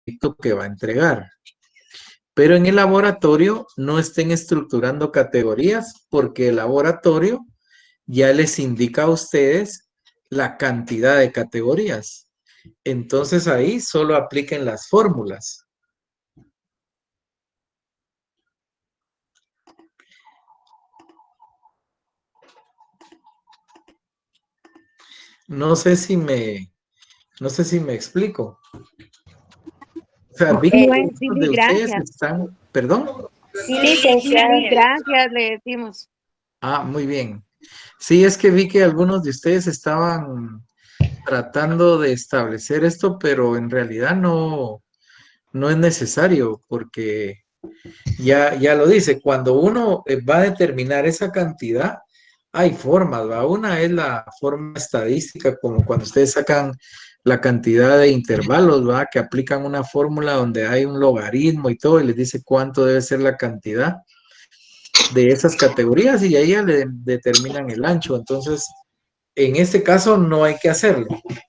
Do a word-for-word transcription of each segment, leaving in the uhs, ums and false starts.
que va a entregar. Pero en el laboratorio no estén estructurando categorías porque el laboratorio ya les indica a ustedes la cantidad de categorías. Entonces ahí solo apliquen las fórmulas. No sé si me, no sé si me explico. O sea, vi que Bueno, sí, algunos de ustedes gracias. están, ¿perdón? Sí, licenciada. Sí, gracias, le decimos. Ah, muy bien. Sí, es que vi que algunos de ustedes estaban tratando de establecer esto, pero en realidad no, no es necesario porque ya, ya lo dice, cuando uno eh, va a determinar esa cantidad, hay formas, ¿va? Una es la forma estadística, como cuando ustedes sacan la cantidad de intervalos, ¿va? Que aplican una fórmula donde hay un logaritmo y todo, y les dice cuánto debe ser la cantidad de esas categorías y ahí ya le determinan el ancho. Entonces, en este caso no hay que hacerlo.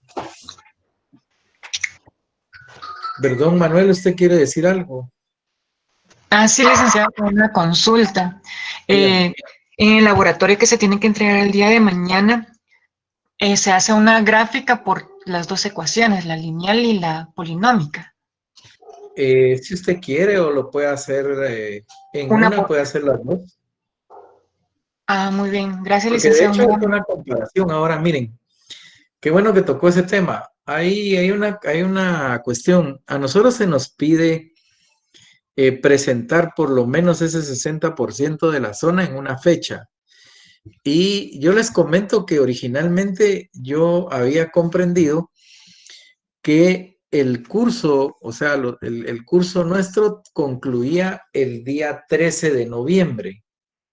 Perdón, Manuel, ¿usted quiere decir algo? Ah, sí, licenciada, con una consulta. Dígame. Eh, en el laboratorio que se tiene que entregar el día de mañana, eh, se hace una gráfica por las dos ecuaciones, la lineal y la polinómica. Eh, si usted quiere o lo puede hacer eh, en Una una, por... puede hacer las dos. Ah, muy bien. Gracias, Porque de licenciada. hecho es una comparación. Ahora, miren, qué bueno que tocó ese tema. Ahí hay una, hay una cuestión. A nosotros se nos pide eh, presentar por lo menos ese sesenta por ciento de la zona en una fecha. Y yo les comento que originalmente yo había comprendido que el curso, o sea, lo, el, el curso nuestro concluía el día trece de noviembre.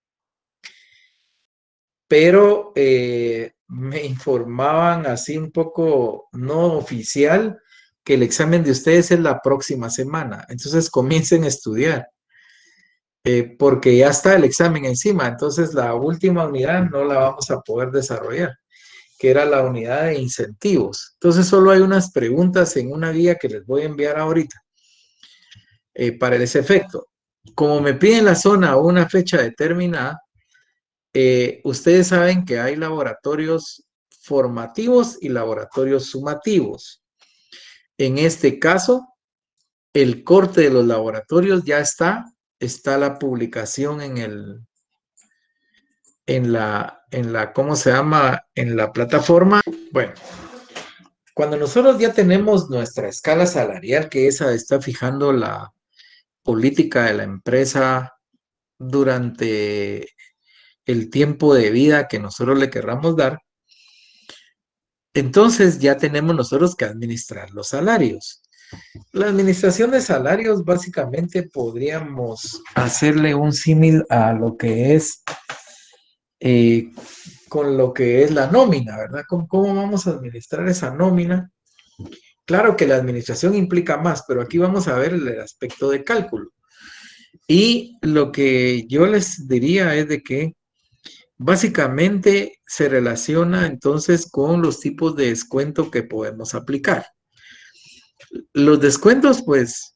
Pero eh, me informaban así un poco no oficial que el examen de ustedes es la próxima semana. Entonces comiencen a estudiar, eh, porque ya está el examen encima. Entonces la última unidad no la vamos a poder desarrollar, que era la unidad de incentivos. Entonces solo hay unas preguntas en una guía que les voy a enviar ahorita eh, para ese efecto. Como me piden la zona o una fecha determinada, Eh, ustedes saben que hay laboratorios formativos y laboratorios sumativos. En este caso, el corte de los laboratorios ya está, está la publicación en el, en la, en la, ¿cómo se llama? En la plataforma. Bueno, cuando nosotros ya tenemos nuestra escala salarial, que esa está fijando la política de la empresa durante el tiempo de vida que nosotros le querramos dar, entonces ya tenemos nosotros que administrar los salarios. La administración de salarios básicamente podríamos hacerle un símil a lo que es eh, con lo que es la nómina, ¿verdad? ¿Cómo, ¿Cómo vamos a administrar esa nómina? Claro que la administración implica más, pero aquí vamos a ver el aspecto de cálculo. Y lo que yo les diría es de que básicamente se relaciona entonces con los tipos de descuento que podemos aplicar. Los descuentos, pues,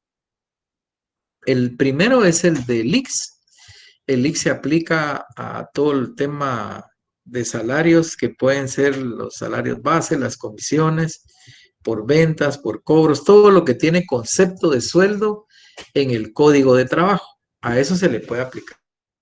el primero es el del I X. El I X se aplica a todo el tema de salarios que pueden ser los salarios base, las comisiones, por ventas, por cobros, todo lo que tiene concepto de sueldo en el código de trabajo. A eso se le puede aplicar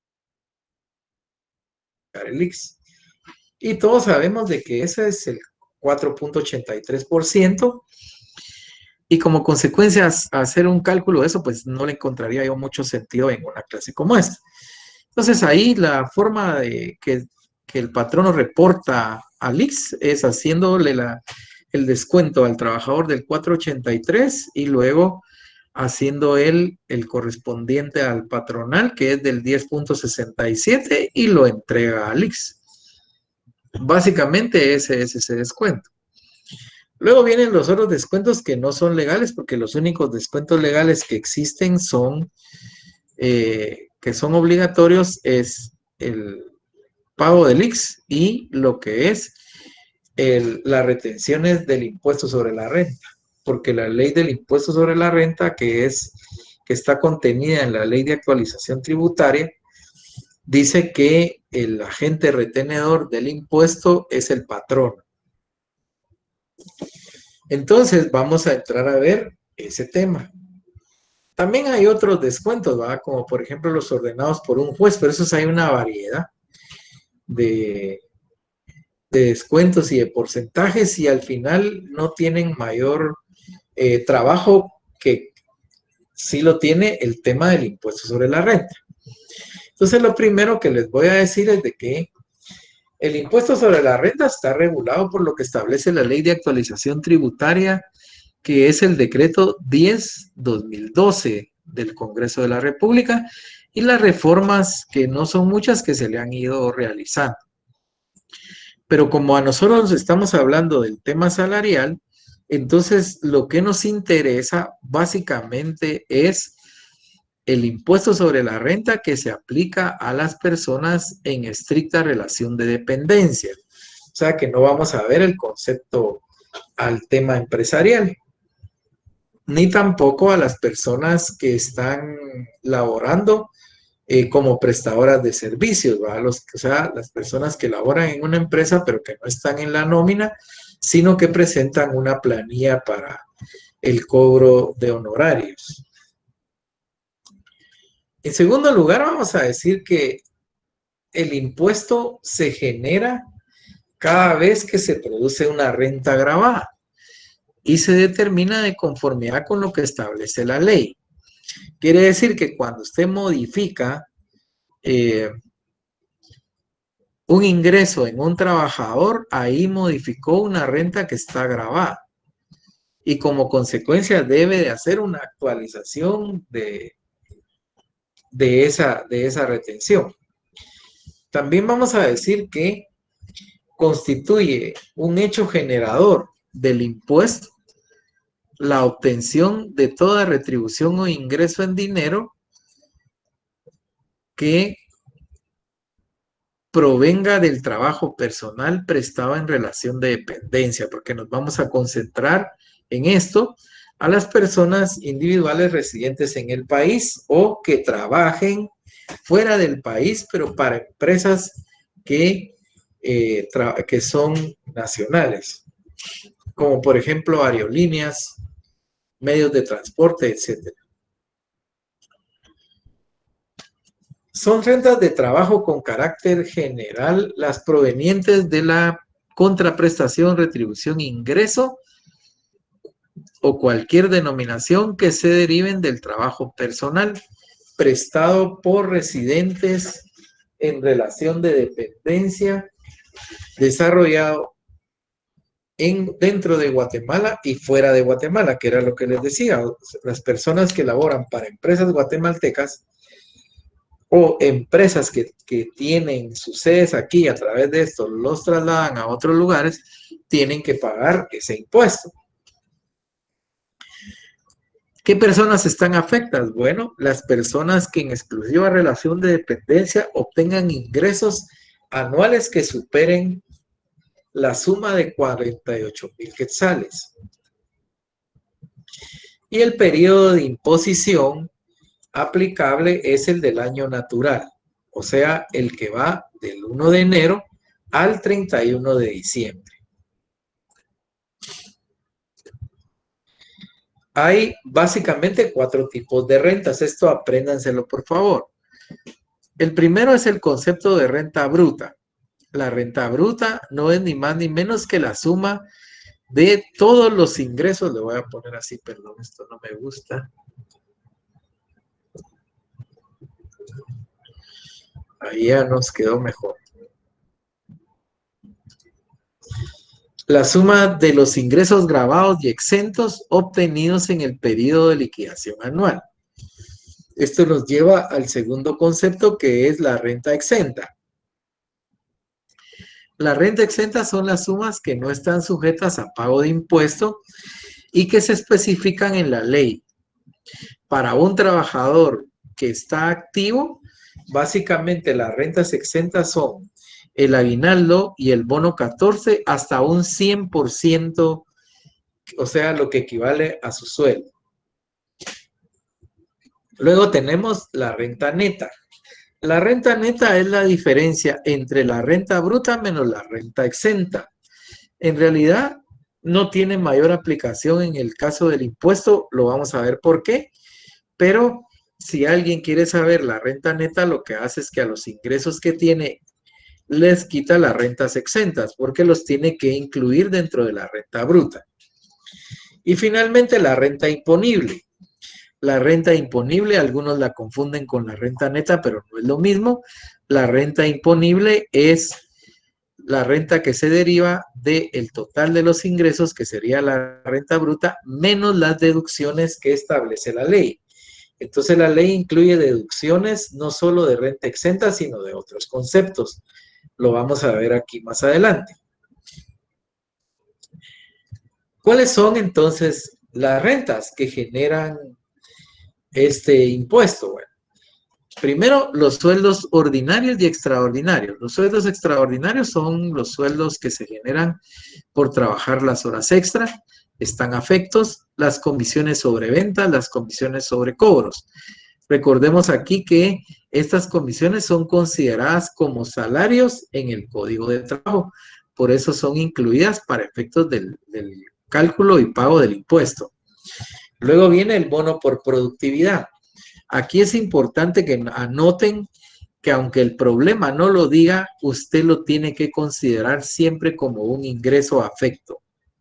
el I X. Y todos sabemos de que ese es el cuatro punto ochenta y tres por ciento. Y como consecuencia, hacer un cálculo de eso, pues no le encontraría yo mucho sentido en una clase como esta. Entonces ahí la forma de que, que el patrono reporta al I X es haciéndole la, el descuento al trabajador del cuatro punto ochenta y tres y luego haciendo él el correspondiente al patronal, que es del diez punto sesenta y siete y lo entrega al I X. Básicamente ese es ese descuento. Luego vienen los otros descuentos que no son legales, porque los únicos descuentos legales que existen son, eh, que son obligatorios, es el pago del I X y lo que es el, las retenciones del impuesto sobre la renta. porque la ley del impuesto sobre la renta, que es, que está contenida en la ley de actualización tributaria, dice que el agente retenedor del impuesto es el patrón. Entonces, vamos a entrar a ver ese tema. También hay otros descuentos, ¿verdad? Como por ejemplo los ordenados por un juez, pero esos hay una variedad de, de descuentos y de porcentajes y al final no tienen mayor eh, trabajo que sí lo tiene el tema del impuesto sobre la renta. Entonces, lo primero que les voy a decir es de que el impuesto sobre la renta está regulado por lo que establece la Ley de Actualización Tributaria, que es el decreto diez guión dos mil doce del Congreso de la República y las reformas, que no son muchas, que se le han ido realizando. Pero como a nosotros estamos hablando del tema salarial, entonces lo que nos interesa básicamente es el impuesto sobre la renta que se aplica a las personas en estricta relación de dependencia. O sea que no vamos a ver el concepto al tema empresarial, ni tampoco a las personas que están laborando eh, como prestadoras de servicios, ¿verdad? Los, o sea, las personas que laboran en una empresa pero que no están en la nómina, sino que presentan una planilla para el cobro de honorarios. En segundo lugar, vamos a decir que el impuesto se genera cada vez que se produce una renta gravada y se determina de conformidad con lo que establece la ley. Quiere decir que cuando usted modifica eh, un ingreso en un trabajador, ahí modificó una renta que está gravada y como consecuencia debe de hacer una actualización de De esa, de esa retención. También vamos a decir que constituye un hecho generador del impuesto la obtención de toda retribución o ingreso en dinero que provenga del trabajo personal prestado en relación de dependencia, porque nos vamos a concentrar en esto, a las personas individuales residentes en el país o que trabajen fuera del país, pero para empresas que, eh, que son nacionales, como por ejemplo aerolíneas, medios de transporte, etcétera. Son rentas de trabajo con carácter general las provenientes de la contraprestación, retribución, ingreso o cualquier denominación que se deriven del trabajo personal prestado por residentes en relación de dependencia desarrollado en, dentro de Guatemala y fuera de Guatemala, que era lo que les decía. Las personas que laboran para empresas guatemaltecas o empresas que, que tienen sus sedes aquí, a través de esto los trasladan a otros lugares, tienen que pagar ese impuesto. ¿Qué personas están afectadas? Bueno, las personas que en exclusiva relación de dependencia obtengan ingresos anuales que superen la suma de cuarenta y ocho mil quetzales. Y el periodo de imposición aplicable es el del año natural, o sea, el que va del primero de enero al treinta y uno de diciembre. Hay básicamente cuatro tipos de rentas. Esto apréndanselo, por favor. El primero es el concepto de renta bruta. La renta bruta no es ni más ni menos que la suma de todos los ingresos. Le voy a poner así, perdón, esto no me gusta. Ahí ya nos quedó mejor. La suma de los ingresos gravados y exentos obtenidos en el periodo de liquidación anual. Esto nos lleva al segundo concepto, que es la renta exenta. La renta exenta son las sumas que no están sujetas a pago de impuesto y que se especifican en la ley. Para un trabajador que está activo, básicamente las rentas exentas son el aguinaldo y el bono catorce hasta un cien por ciento o sea, lo que equivale a su sueldo. Luego tenemos la renta neta. La renta neta es la diferencia entre la renta bruta menos la renta exenta. En realidad, no tiene mayor aplicación en el caso del impuesto, lo vamos a ver por qué, pero si alguien quiere saber la renta neta, lo que hace es que a los ingresos que tiene les quita las rentas exentas, porque los tiene que incluir dentro de la renta bruta. Y finalmente la renta imponible. La renta imponible, algunos la confunden con la renta neta, pero no es lo mismo. La renta imponible es la renta que se deriva del total de los ingresos, que sería la renta bruta, menos las deducciones que establece la ley. Entonces la ley incluye deducciones no solo de renta exenta, sino de otros conceptos. Lo vamos a ver aquí más adelante. ¿Cuáles son entonces las rentas que generan este impuesto? Bueno, primero, los sueldos ordinarios y extraordinarios. Los sueldos extraordinarios son los sueldos que se generan por trabajar las horas extra. Están afectos las comisiones sobre ventas, las comisiones sobre cobros. Recordemos aquí que estas comisiones son consideradas como salarios en el Código de Trabajo. Por eso son incluidas para efectos del, del cálculo y pago del impuesto. Luego viene el bono por productividad. Aquí es importante que anoten que aunque el problema no lo diga, usted lo tiene que considerar siempre como un ingreso afecto.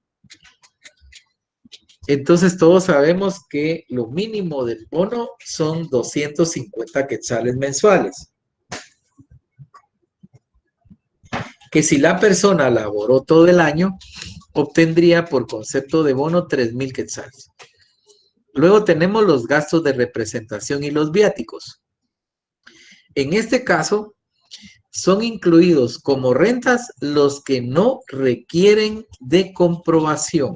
Entonces todos sabemos que lo mínimo del bono son doscientos cincuenta quetzales mensuales. Que si la persona laboró todo el año, obtendría por concepto de bono tres mil quetzales. Luego tenemos los gastos de representación y los viáticos. En este caso, son incluidos como rentas los que no requieren de comprobación.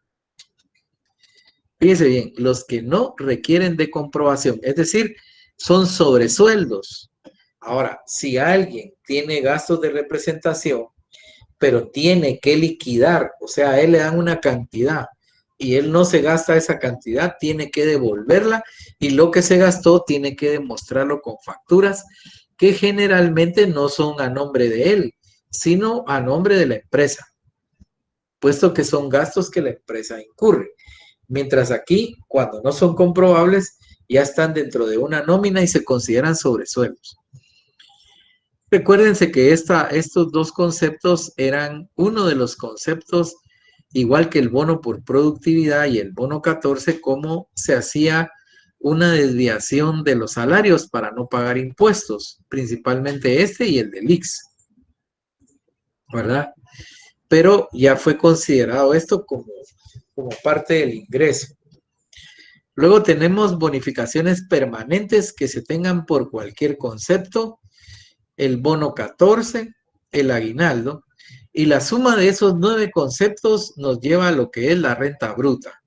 Fíjense bien, los que no requieren de comprobación, es decir, son sobresueldos. Ahora, si alguien tiene gastos de representación, pero tiene que liquidar, o sea, a él le dan una cantidad y él no se gasta esa cantidad, tiene que devolverla y lo que se gastó tiene que demostrarlo con facturas que generalmente no son a nombre de él, sino a nombre de la empresa, puesto que son gastos que la empresa incurre. Mientras aquí, cuando no son comprobables, ya están dentro de una nómina y se consideran sobresueldos. Recuérdense que esta, estos dos conceptos eran uno de los conceptos, igual que el bono por productividad y el bono catorce, cómo se hacía una desviación de los salarios para no pagar impuestos, principalmente este y el del I X, ¿verdad? Pero ya fue considerado esto como, como parte del ingreso. Luego tenemos bonificaciones permanentes que se tengan por cualquier concepto, el bono catorce, el aguinaldo, y la suma de esos nueve conceptos nos lleva a lo que es la renta bruta.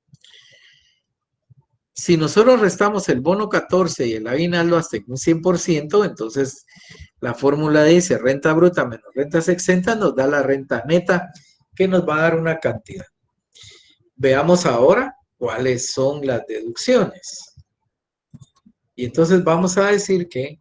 Si nosotros restamos el bono catorce y el aguinaldo hasta un cien por ciento, entonces la fórmula dice renta bruta menos rentas exentas nos da la renta neta, que nos va a dar una cantidad. Veamos ahora cuáles son las deducciones. Y entonces vamos a decir que,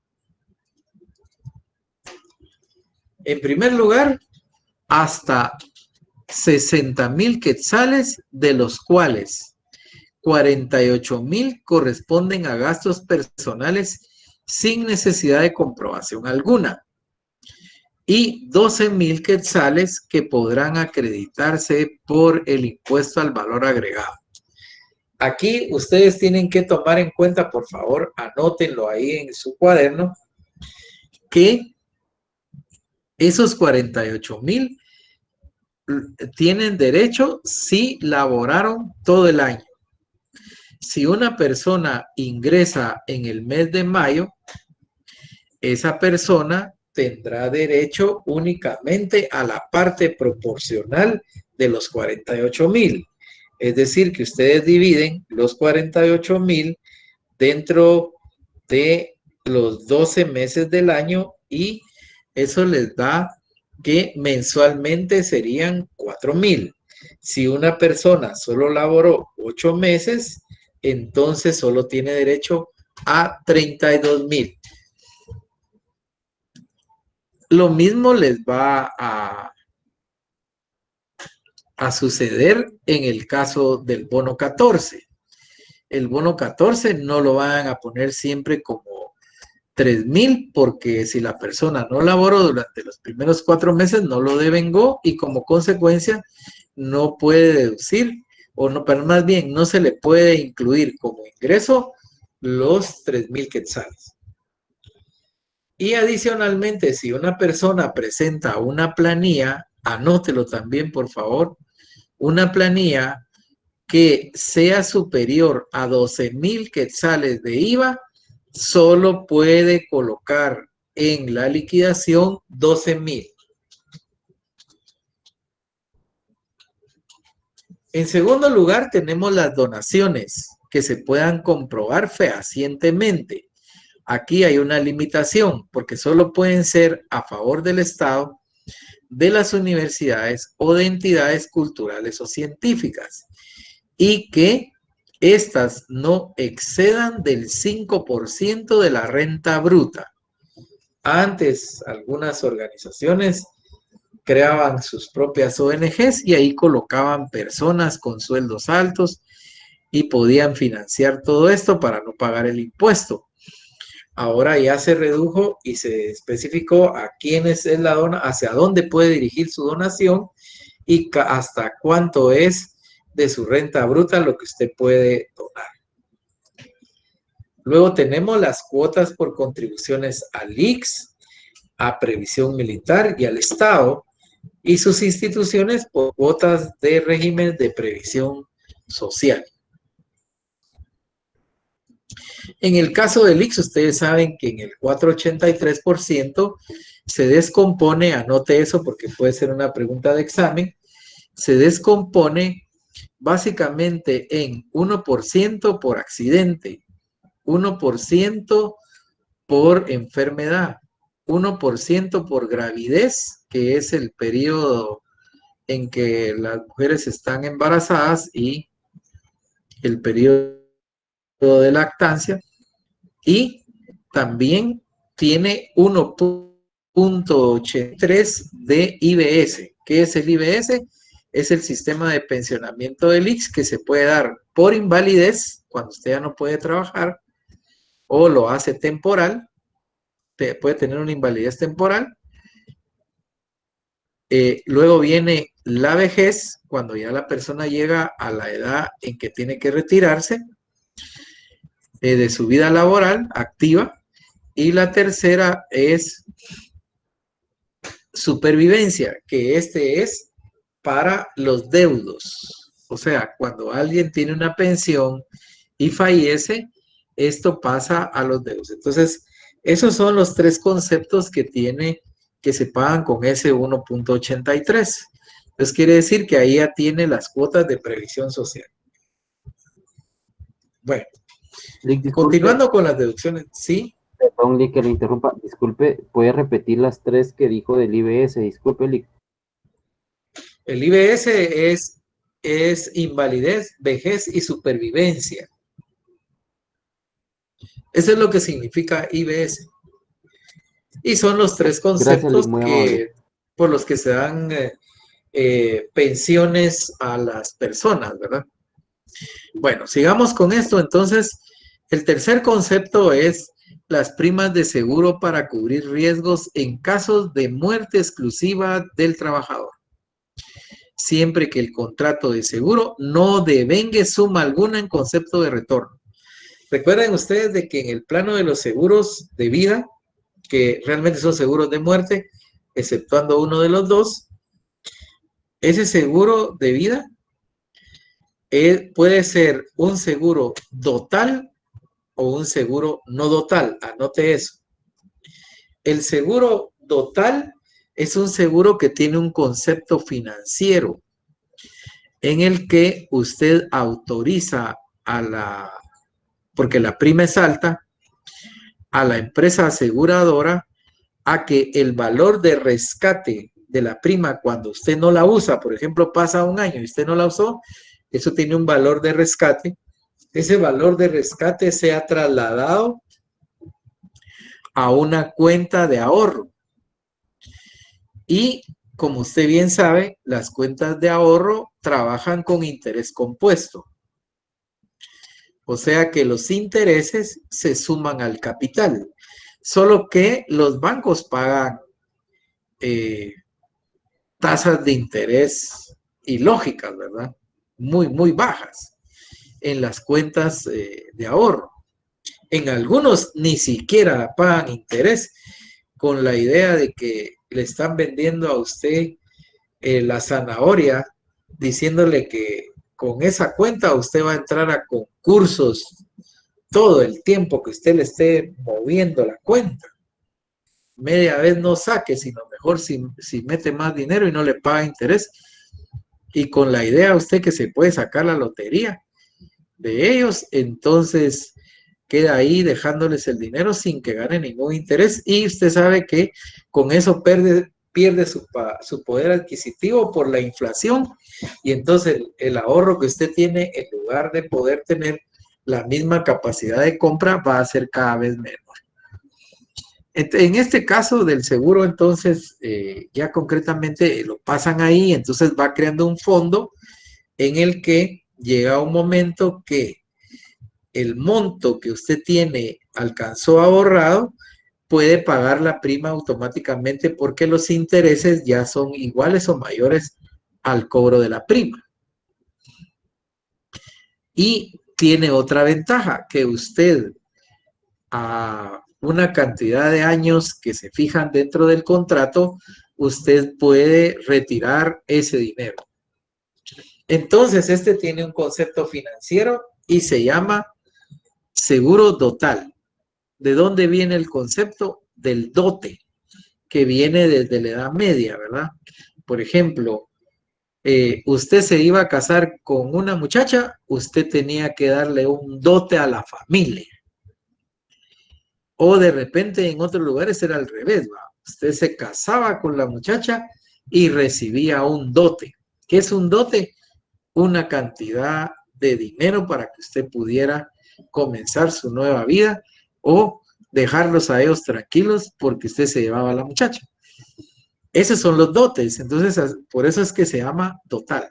en primer lugar, hasta sesenta mil quetzales, de los cuales cuarenta y ocho mil corresponden a gastos personales sin necesidad de comprobación alguna, y doce mil quetzales que podrán acreditarse por el impuesto al valor agregado. Aquí ustedes tienen que tomar en cuenta, por favor, anótenlo ahí en su cuaderno, que esos cuarenta y ocho mil tienen derecho si laboraron todo el año. Si una persona ingresa en el mes de mayo, esa persona tendrá derecho únicamente a la parte proporcional de los cuarenta y ocho mil. Es decir, que ustedes dividen los cuarenta y ocho mil dentro de los doce meses del año y eso les da que mensualmente serían cuatro mil. Si una persona solo laboró ocho meses, entonces solo tiene derecho a treinta y dos mil. Lo mismo les va a, a suceder en el caso del bono catorce. El bono catorce no lo van a poner siempre como tres mil, porque si la persona no laboró durante los primeros cuatro meses, no lo devengó y como consecuencia no puede deducir, o no, pero más bien no se le puede incluir como ingreso los tres mil quetzales. Y adicionalmente, si una persona presenta una planilla, anótelo también, por favor, una planilla que sea superior a doce mil quetzales de I V A, solo puede colocar en la liquidación doce mil. En segundo lugar, tenemos las donaciones que se puedan comprobar fehacientemente. Aquí hay una limitación, porque solo pueden ser a favor del Estado, de las universidades o de entidades culturales o científicas, y que éstas no excedan del cinco por ciento de la renta bruta. Antes, algunas organizaciones creaban sus propias O N Ges y ahí colocaban personas con sueldos altos y podían financiar todo esto para no pagar el impuesto. Ahora ya se redujo y se especificó a quiénes es la dona, hacia dónde puede dirigir su donación y hasta cuánto es de su renta bruta lo que usted puede donar. Luego tenemos las cuotas por contribuciones al I X S, a Previsión Militar y al Estado, y sus instituciones por cuotas de régimen de previsión social. En el caso del I X S, ustedes saben que en el cuatro coma ochenta y tres por ciento se descompone, anote eso porque puede ser una pregunta de examen, se descompone básicamente en uno por ciento por accidente, uno por ciento por enfermedad, uno por ciento por gravidez, que es el periodo en que las mujeres están embarazadas, y el periodo de lactancia, y también tiene uno punto ochenta y tres de I B S. ¿Qué es el I B S? Es el sistema de pensionamiento del I X S que se puede dar por invalidez, cuando usted ya no puede trabajar, o lo hace temporal, puede tener una invalidez temporal. Eh, luego viene la vejez, cuando ya la persona llega a la edad en que tiene que retirarse eh, de su vida laboral activa. Y la tercera es supervivencia, que este es para los deudos. O sea, cuando alguien tiene una pensión y fallece, esto pasa a los deudos. Entonces, esos son los tres conceptos que tiene, que se pagan con ese uno punto ochenta y tres. Entonces, quiere decir que ahí ya tiene las cuotas de previsión social. Bueno, Disculpe, continuando con las deducciones, ¿sí? Perdón, Lick, que lo interrumpa. Disculpe, ¿puede repetir las tres que dijo del I B S? Disculpe, Lick. El I B S es, es invalidez, vejez y supervivencia. Eso es lo que significa I B S. Y son los tres conceptos Gracias, que, por los que se dan eh, eh, pensiones a las personas, ¿verdad? Bueno, sigamos con esto. Entonces, el tercer concepto es las primas de seguro para cubrir riesgos en casos de muerte exclusiva del trabajador, siempre que el contrato de seguro no devengue suma alguna en concepto de retorno. Recuerden ustedes de que en el plano de los seguros de vida, que realmente son seguros de muerte, exceptuando uno de los dos, ese seguro de vida eh, puede ser un seguro dotal o un seguro no dotal. Anote eso. El seguro dotal es un seguro que tiene un concepto financiero en el que usted autoriza a la, porque la prima es alta, a la empresa aseguradora a que el valor de rescate de la prima cuando usted no la usa, por ejemplo, pasa un año y usted no la usó, eso tiene un valor de rescate. Ese valor de rescate se ha trasladado a una cuenta de ahorro. Y como usted bien sabe, las cuentas de ahorro trabajan con interés compuesto. O sea que los intereses se suman al capital. Solo que los bancos pagan eh, tasas de interés ilógicas, ¿verdad? Muy, muy bajas en las cuentas eh, de ahorro. En algunos ni siquiera pagan interés, con la idea de que le están vendiendo a usted eh, la zanahoria, diciéndole que con esa cuenta usted va a entrar a concursos todo el tiempo que usted le esté moviendo la cuenta. Media vez no saque, sino mejor si, si mete más dinero y no le paga interés. Y con la idea usted que se puede sacar la lotería de ellos, entonces queda ahí dejándoles el dinero sin que gane ningún interés. Y usted sabe que con eso pierde, pierde su, su poder adquisitivo por la inflación. Y entonces el, el ahorro que usted tiene, en lugar de poder tener la misma capacidad de compra, va a ser cada vez menor. En este caso del seguro, entonces, eh, ya concretamente lo pasan ahí, entonces va creando un fondo en el que llega un momento que el monto que usted tiene alcanzó ahorrado, puede pagar la prima automáticamente porque los intereses ya son iguales o mayores al cobro de la prima. Y tiene otra ventaja, que usted a una cantidad de años que se fijan dentro del contrato, usted puede retirar ese dinero. Entonces, este tiene un concepto financiero y se llama seguro dotal. ¿De dónde viene el concepto? Del dote, que viene desde la Edad Media, ¿verdad? Por ejemplo, eh, usted se iba a casar con una muchacha, usted tenía que darle un dote a la familia. O de repente en otros lugares era al revés, ¿va? Usted se casaba con la muchacha y recibía un dote. ¿Qué es un dote? Una cantidad de dinero para que usted pudiera comenzar su nueva vida o dejarlos a ellos tranquilos porque usted se llevaba a la muchacha. Esos son los dotes, entonces por eso es que se llama dotal.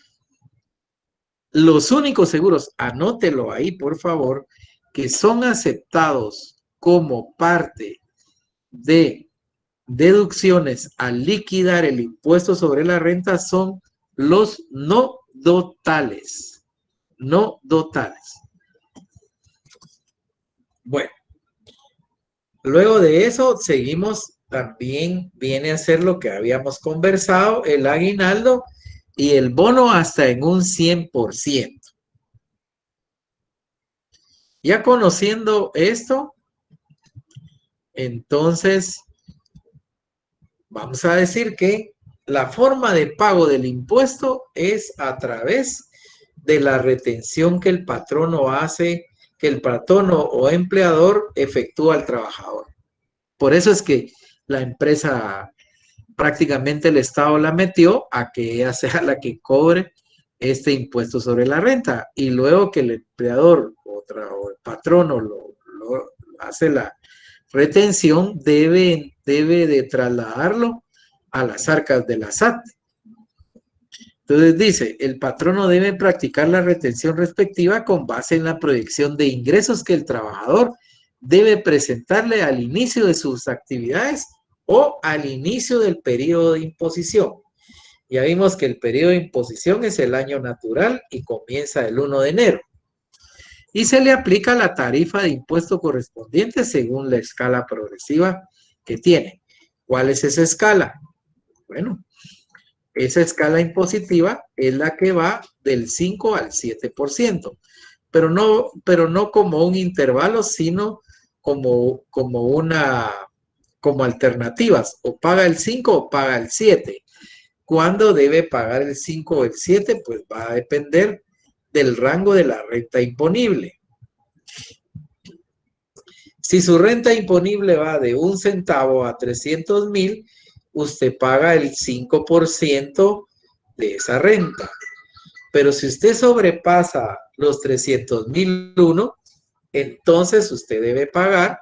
Los únicos seguros, anótelo ahí por favor, que son aceptados como parte de deducciones al liquidar el impuesto sobre la renta son los no dotales. No dotales. Bueno, luego de eso seguimos, también viene a ser lo que habíamos conversado, el aguinaldo y el bono hasta en un cien por ciento. Ya conociendo esto, entonces vamos a decir que la forma de pago del impuesto es a través de la retención que el patrono hace, que el patrono o empleador efectúa al trabajador. Por eso es que la empresa, prácticamente el Estado la metió a que ella sea la que cobre este impuesto sobre la renta, y luego que el empleador otra, o el patrono lo, lo hace la retención, debe, debe de trasladarlo a las arcas de la S A T. Entonces dice, el patrono debe practicar la retención respectiva con base en la proyección de ingresos que el trabajador debe presentarle al inicio de sus actividades o al inicio del periodo de imposición. Ya vimos que el periodo de imposición es el año natural y comienza el primero de enero. Y se le aplica la tarifa de impuesto correspondiente según la escala progresiva que tiene. ¿Cuál es esa escala? Bueno, esa escala impositiva es la que va del cinco al siete por ciento, pero no, pero no como un intervalo, sino como, como una, como alternativas, o paga el cinco o paga el siete. ¿Cuándo debe pagar el cinco o el siete? Pues va a depender del rango de la renta imponible. Si su renta imponible va de un centavo a trescientos mil, usted paga el cinco por ciento de esa renta. Pero si usted sobrepasa los trescientos mil uno, entonces usted debe pagar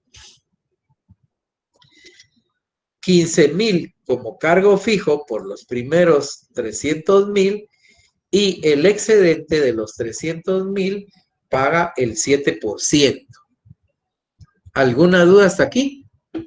quince mil como cargo fijo por los primeros trescientos mil y el excedente de los trescientos mil paga el siete por ciento. ¿Alguna duda hasta aquí?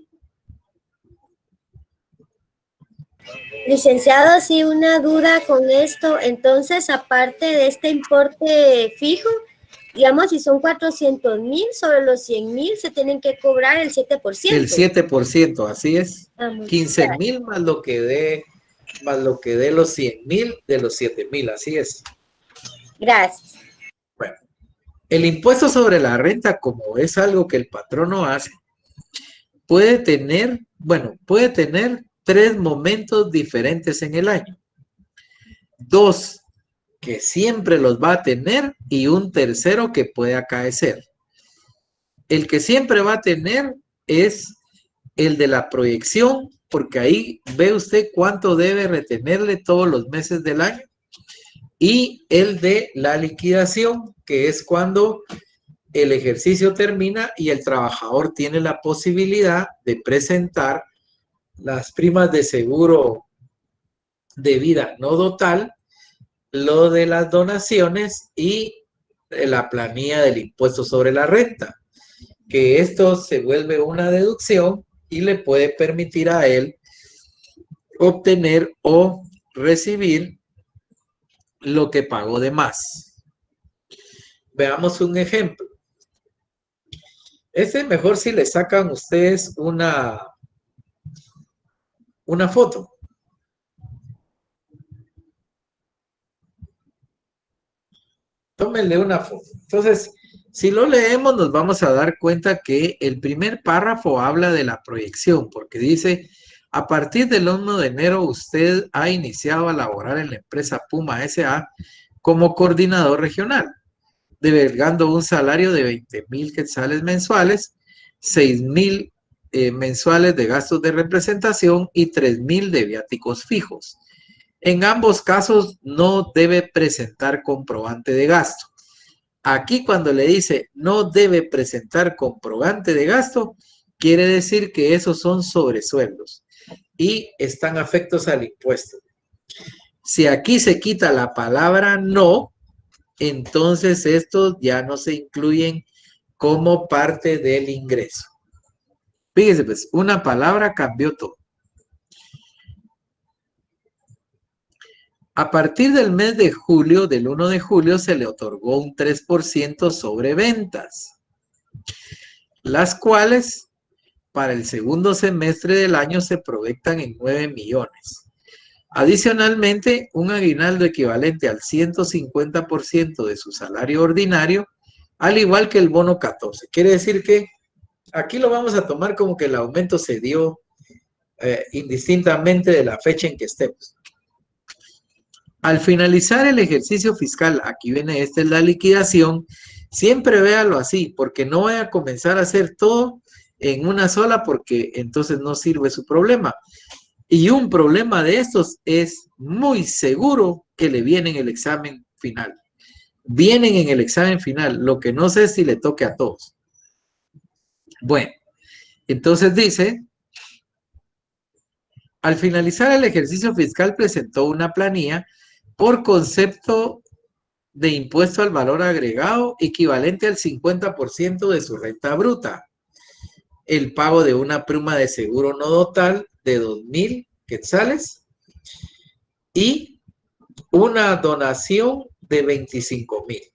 Licenciado, sí, una duda con esto. Entonces, aparte de este importe fijo, digamos, si son cuatrocientos mil, sobre los cien mil se tienen que cobrar el siete por ciento. El siete por ciento, así es. Ah, muy quince bien. mil más lo que dé, más lo que dé los cien mil de los siete mil, así es. Gracias. Bueno, el impuesto sobre la renta, como es algo que el patrono hace, puede tener, bueno, puede tener tres momentos diferentes en el año. Dos que siempre los va a tener y un tercero que puede acaecer. El que siempre va a tener es el de la proyección, porque ahí ve usted cuánto debe retenerle todos los meses del año. Y el de la liquidación, que es cuando el ejercicio termina y el trabajador tiene la posibilidad de presentar las primas de seguro de vida no total, lo de las donaciones y la planilla del impuesto sobre la renta, que esto se vuelve una deducción y le puede permitir a él obtener o recibir lo que pagó de más. Veamos un ejemplo. Este mejor si le sacan ustedes una, una foto. Tómenle una foto. Entonces, si lo leemos, nos vamos a dar cuenta que el primer párrafo habla de la proyección, porque dice, a partir del uno de enero, usted ha iniciado a laborar en la empresa Puma S A como coordinador regional, devengando un salario de veinte mil quetzales mensuales, seis mil eh, mensuales de gastos de representación y tres mil de viáticos fijos. En ambos casos no debe presentar comprobante de gasto. Aquí cuando le dice no debe presentar comprobante de gasto, quiere decir que esos son sobresueldos y están afectos al impuesto. Si aquí se quita la palabra no, entonces estos ya no se incluyen como parte del ingreso. Fíjese pues, una palabra cambió todo. A partir del mes de julio, del uno de julio, se le otorgó un tres por ciento sobre ventas, las cuales para el segundo semestre del año se proyectan en nueve millones. Adicionalmente, un aguinaldo equivalente al ciento cincuenta por ciento de su salario ordinario, al igual que el bono catorce. Quiere decir que aquí lo vamos a tomar como que el aumento se dio eh, indistintamente de la fecha en que estemos. Al finalizar el ejercicio fiscal, aquí viene esta es la liquidación, siempre véalo así, porque no vaya a comenzar a hacer todo en una sola, porque entonces no sirve su problema. Y un problema de estos es muy seguro que le viene en el examen final. Vienen en el examen final, lo que no sé si le toque a todos. Bueno, entonces dice, al finalizar el ejercicio fiscal presentó una planilla por concepto de impuesto al valor agregado equivalente al cincuenta por ciento de su renta bruta. El pago de una prima de seguro no total de dos mil quetzales y una donación de veinticinco mil.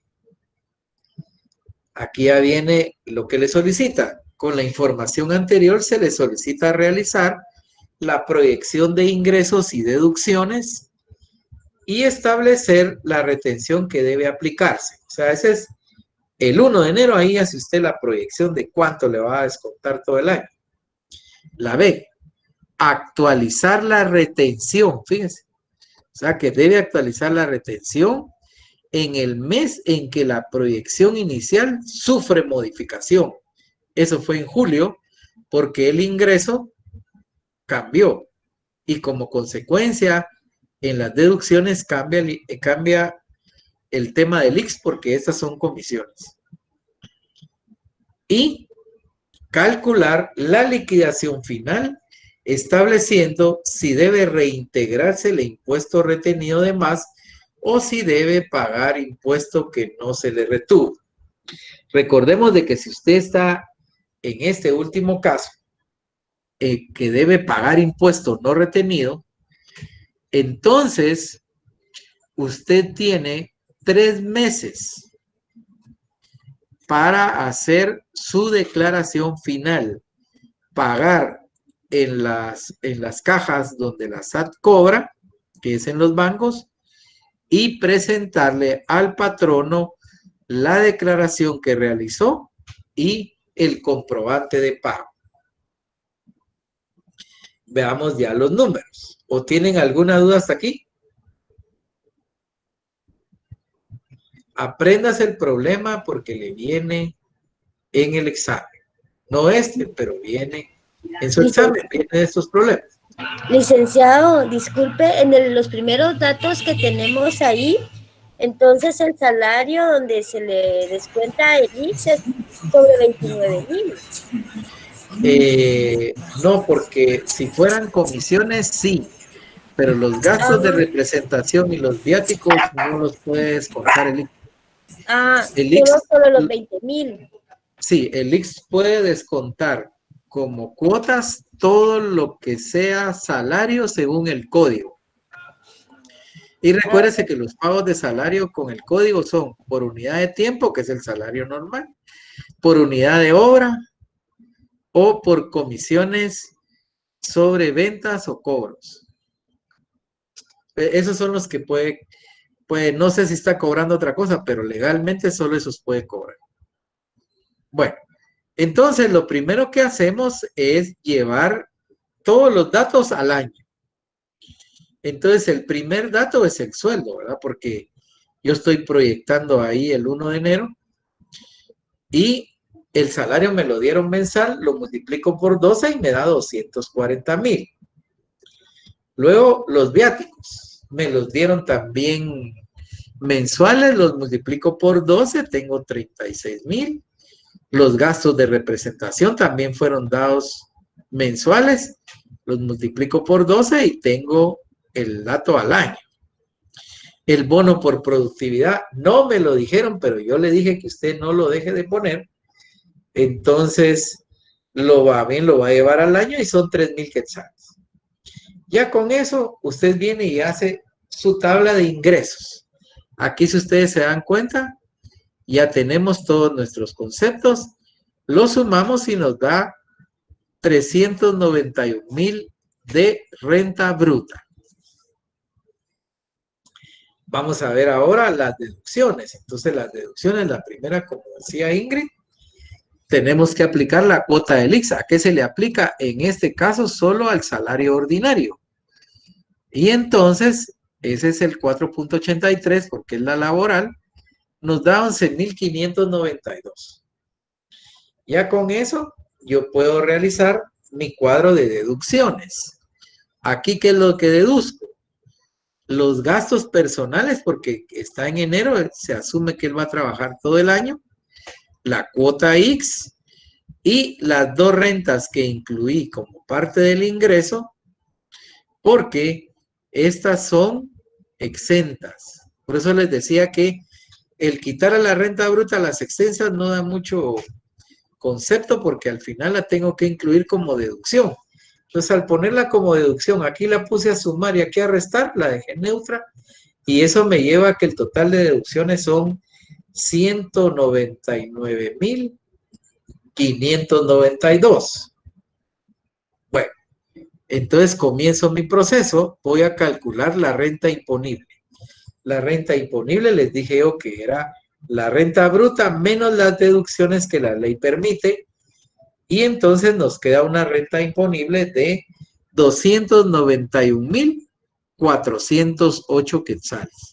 Aquí ya viene lo que le solicita. Con la información anterior se le solicita realizar la proyección de ingresos y deducciones y establecer la retención que debe aplicarse. O sea, ese es el uno de enero, ahí hace usted la proyección de cuánto le va a descontar todo el año. La B, actualizar la retención, fíjense. O sea, que debe actualizar la retención en el mes en que la proyección inicial sufre modificación. Eso fue en julio, porque el ingreso cambió. y como consecuencia en las deducciones cambia, cambia el tema del I X porque estas son comisiones. Y calcular la liquidación final estableciendo si debe reintegrarse el impuesto retenido de más o si debe pagar impuesto que no se le retuvo. Recordemos de que si usted está en este último caso, eh, que debe pagar impuesto no retenido, entonces usted tiene tres meses para hacer su declaración final, pagar en las, en las cajas donde la S A T cobra, que es en los bancos, y presentarle al patrono la declaración que realizó y el comprobante de pago. Veamos ya los números. ¿O tienen alguna duda hasta aquí? Apréndase el problema porque le viene en el examen. No este, pero viene en su examen, viene de estos problemas. Licenciado, disculpe, en el- los primeros datos que tenemos ahí, entonces el salario donde se le descuenta el I X es sobre veintinueve mil. Eh, no, porque si fueran comisiones, sí. Pero los gastos de representación y los viáticos no los puede descontar el I X. Ah, El I X, solo, solo los veinte mil. sí, el I X puede descontar como cuotas todo lo que sea salario según el código. Y recuérdese que los pagos de salario con el código son por unidad de tiempo, que es el salario normal, por unidad de obra o por comisiones sobre ventas o cobros. Eh, Esos son los que puede, puede, no sé si está cobrando otra cosa, pero legalmente solo esos puede cobrar. Bueno, entonces lo primero que hacemos es llevar todos los datos al año. Entonces el primer dato es el sueldo, ¿verdad? Porque yo estoy proyectando ahí el uno de enero y el salario me lo dieron mensual, lo multiplico por doce y me da doscientos cuarenta mil. Luego los viáticos me los dieron también mensuales, los multiplico por doce, tengo treinta y seis mil. Los gastos de representación también fueron dados mensuales, los multiplico por doce y tengo el dato al año. El bono por productividad no me lo dijeron, pero yo le dije que usted no lo deje de poner. Entonces, lo va bien, lo va a llevar al año y son tres mil quetzales. Ya con eso, usted viene y hace su tabla de ingresos. Aquí, si ustedes se dan cuenta, ya tenemos todos nuestros conceptos. Lo sumamos y nos da trescientos noventa y un mil de renta bruta. Vamos a ver ahora las deducciones. Entonces, las deducciones, la primera, como decía Ingrid, tenemos que aplicar la cuota del I X. ¿A qué se le aplica? En este caso, solo al salario ordinario. Y entonces, ese es el cuatro punto ochenta y tres, porque es la laboral, nos da once mil quinientos noventa y dos. Ya con eso, yo puedo realizar mi cuadro de deducciones. Aquí, ¿qué es lo que deduzco? Los gastos personales, porque está en enero, se asume que él va a trabajar todo el año, la cuota I X y las dos rentas que incluí como parte del ingreso, porque estas son exentas. Por eso les decía que el quitar a la renta bruta a las exensas no da mucho concepto, porque al final la tengo que incluir como deducción. Entonces, al ponerla como deducción, aquí la puse a sumar y aquí a restar, la dejé neutra, y eso me lleva a que el total de deducciones son ciento noventa y nueve mil quinientos noventa y dos. Bueno, entonces comienzo mi proceso, voy a calcular la renta imponible. La renta imponible les dije yo que era la renta bruta menos las deducciones que la ley permite, y entonces nos queda una renta imponible de doscientos noventa y un mil cuatrocientos ocho quetzales.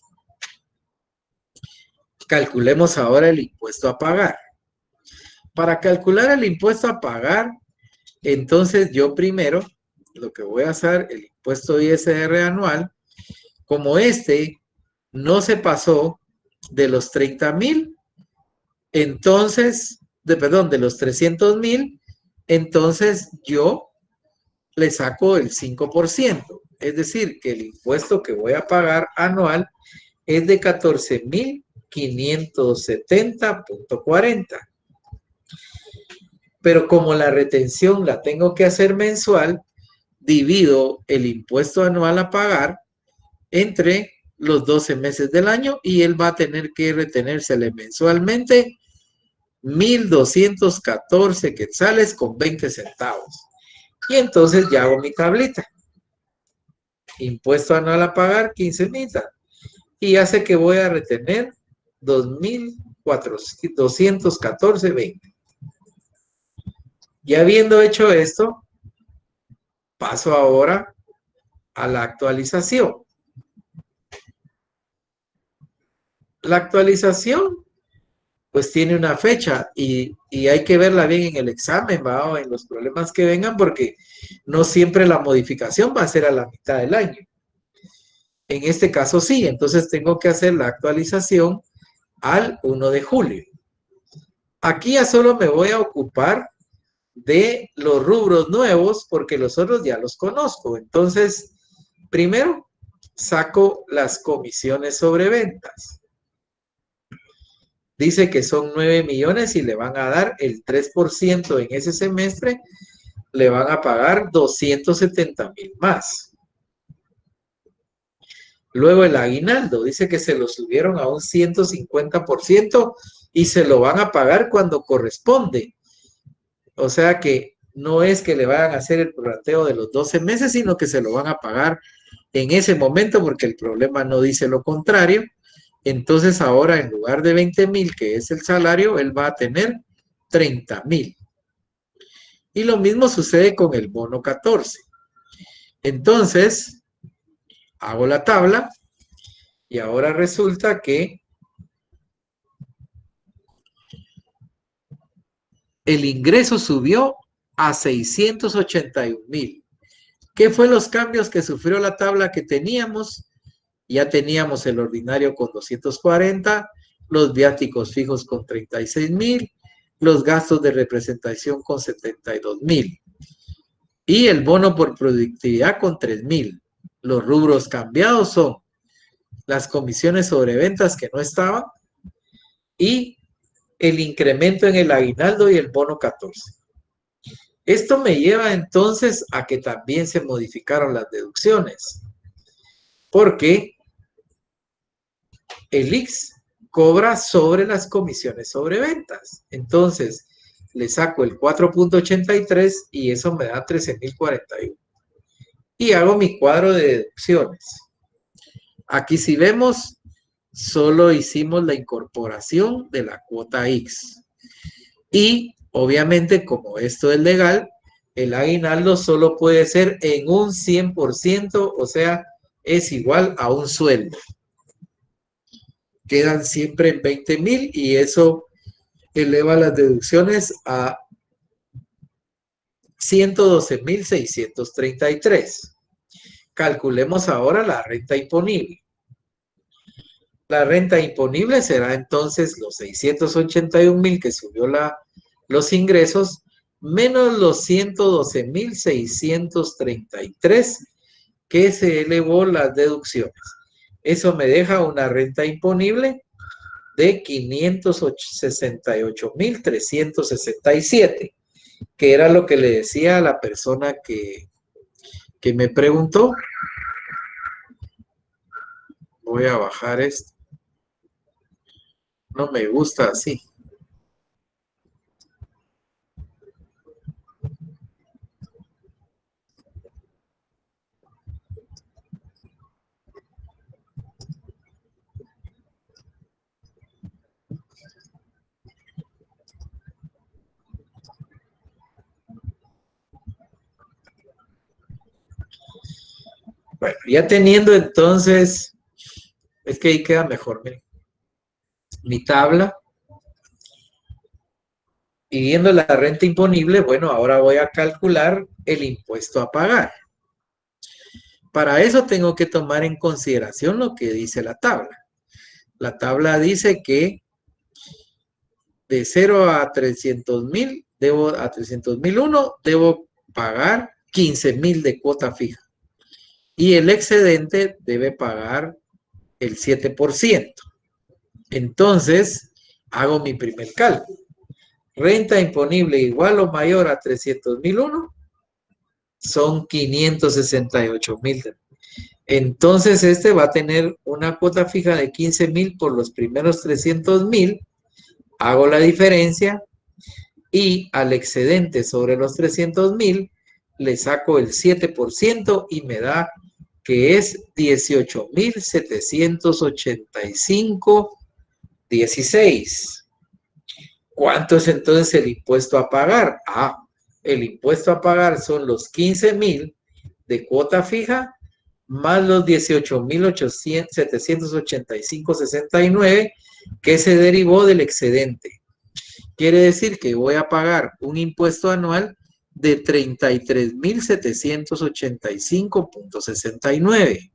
Calculemos ahora el impuesto a pagar. Para calcular el impuesto a pagar, entonces yo primero, lo que voy a hacer, el impuesto I S R anual, como este no se pasó de los treinta mil, entonces, de, perdón, de los trescientos mil, entonces yo le saco el cinco por ciento. Es decir, que el impuesto que voy a pagar anual es de catorce mil quinientos setenta punto cuarenta. Pero como la retención la tengo que hacer mensual, divido el impuesto anual a pagar entre los doce meses del año y él va a tener que retenérsele mensualmente mil doscientos catorce quetzales con veinte centavos. Y entonces ya hago mi tablita. Impuesto anual a pagar, quince mil. Y hace que voy a retener dos mil doscientos catorce punto veinte. Y habiendo hecho esto, paso ahora a la actualización. La actualización, pues tiene una fecha y, y hay que verla bien en el examen, ¿va? O en los problemas que vengan, porque no siempre la modificación va a ser a la mitad del año. En este caso sí, entonces tengo que hacer la actualización al primero de julio. Aquí ya solo me voy a ocupar de los rubros nuevos porque los otros ya los conozco. Entonces, primero saco las comisiones sobre ventas. Dice que son nueve millones y le van a dar el tres por ciento en ese semestre, le van a pagar doscientos setenta mil más. Luego el aguinaldo, dice que se lo subieron a un ciento cincuenta por ciento y se lo van a pagar cuando corresponde. O sea que no es que le vayan a hacer el prorrateo de los doce meses, sino que se lo van a pagar en ese momento porque el problema no dice lo contrario. Entonces ahora en lugar de veinte mil, que es el salario, él va a tener treinta mil. Y lo mismo sucede con el bono catorce. Entonces, hago la tabla y ahora resulta que el ingreso subió a seiscientos ochenta y un mil. ¿Qué fue los cambios que sufrió la tabla que teníamos? Ya teníamos el ordinario con doscientos cuarenta, los viáticos fijos con treinta y seis mil, los gastos de representación con setenta y dos mil y el bono por productividad con tres mil. Los rubros cambiados son las comisiones sobre ventas que no estaban y el incremento en el aguinaldo y el bono catorce. Esto me lleva entonces a que también se modificaron las deducciones, porque el I X S cobra sobre las comisiones sobre ventas. Entonces, le saco el cuatro punto ochenta y tres y eso me da trece mil cuarenta y uno. Y hago mi cuadro de deducciones. Aquí si vemos, solo hicimos la incorporación de la cuota I X S. Y, obviamente, como esto es legal, el aguinaldo solo puede ser en un cien por ciento, o sea, es igual a un sueldo. Quedan siempre en veinte mil y eso eleva las deducciones a ciento doce mil seiscientos treinta y tres. Calculemos ahora la renta imponible. La renta imponible será entonces los seiscientos ochenta y un mil que subió la, los ingresos menos los ciento doce mil seiscientos treinta y tres que se elevó las deducciones. Eso me deja una renta imponible de quinientos sesenta y ocho mil trescientos sesenta y siete, que era lo que le decía a la persona que, que me preguntó. Voy a bajar esto. No me gusta así. Bueno, ya teniendo entonces, es que ahí queda mejor, miren, mi tabla. Y viendo la renta imponible, bueno, ahora voy a calcular el impuesto a pagar. Para eso tengo que tomar en consideración lo que dice la tabla. La tabla dice que de cero a trescientos mil, debo a trescientos mil uno, debo pagar quince mil de cuota fija. Y el excedente debe pagar el siete por ciento. Entonces, hago mi primer cálculo. Renta imponible igual o mayor a trescientos mil uno son quinientos sesenta y ocho mil. Entonces, este va a tener una cuota fija de quince mil por los primeros trescientos mil. Hago la diferencia y al excedente sobre los trescientos mil le saco el siete por ciento y me da que es dieciocho mil setecientos ochenta y cinco punto dieciséis. ¿Cuánto es entonces el impuesto a pagar? Ah, el impuesto a pagar son los quince mil de cuota fija más los dieciocho mil setecientos ochenta y cinco punto sesenta y nueve que se derivó del excedente. Quiere decir que voy a pagar un impuesto anual de treinta y tres mil setecientos ochenta y cinco punto sesenta y nueve.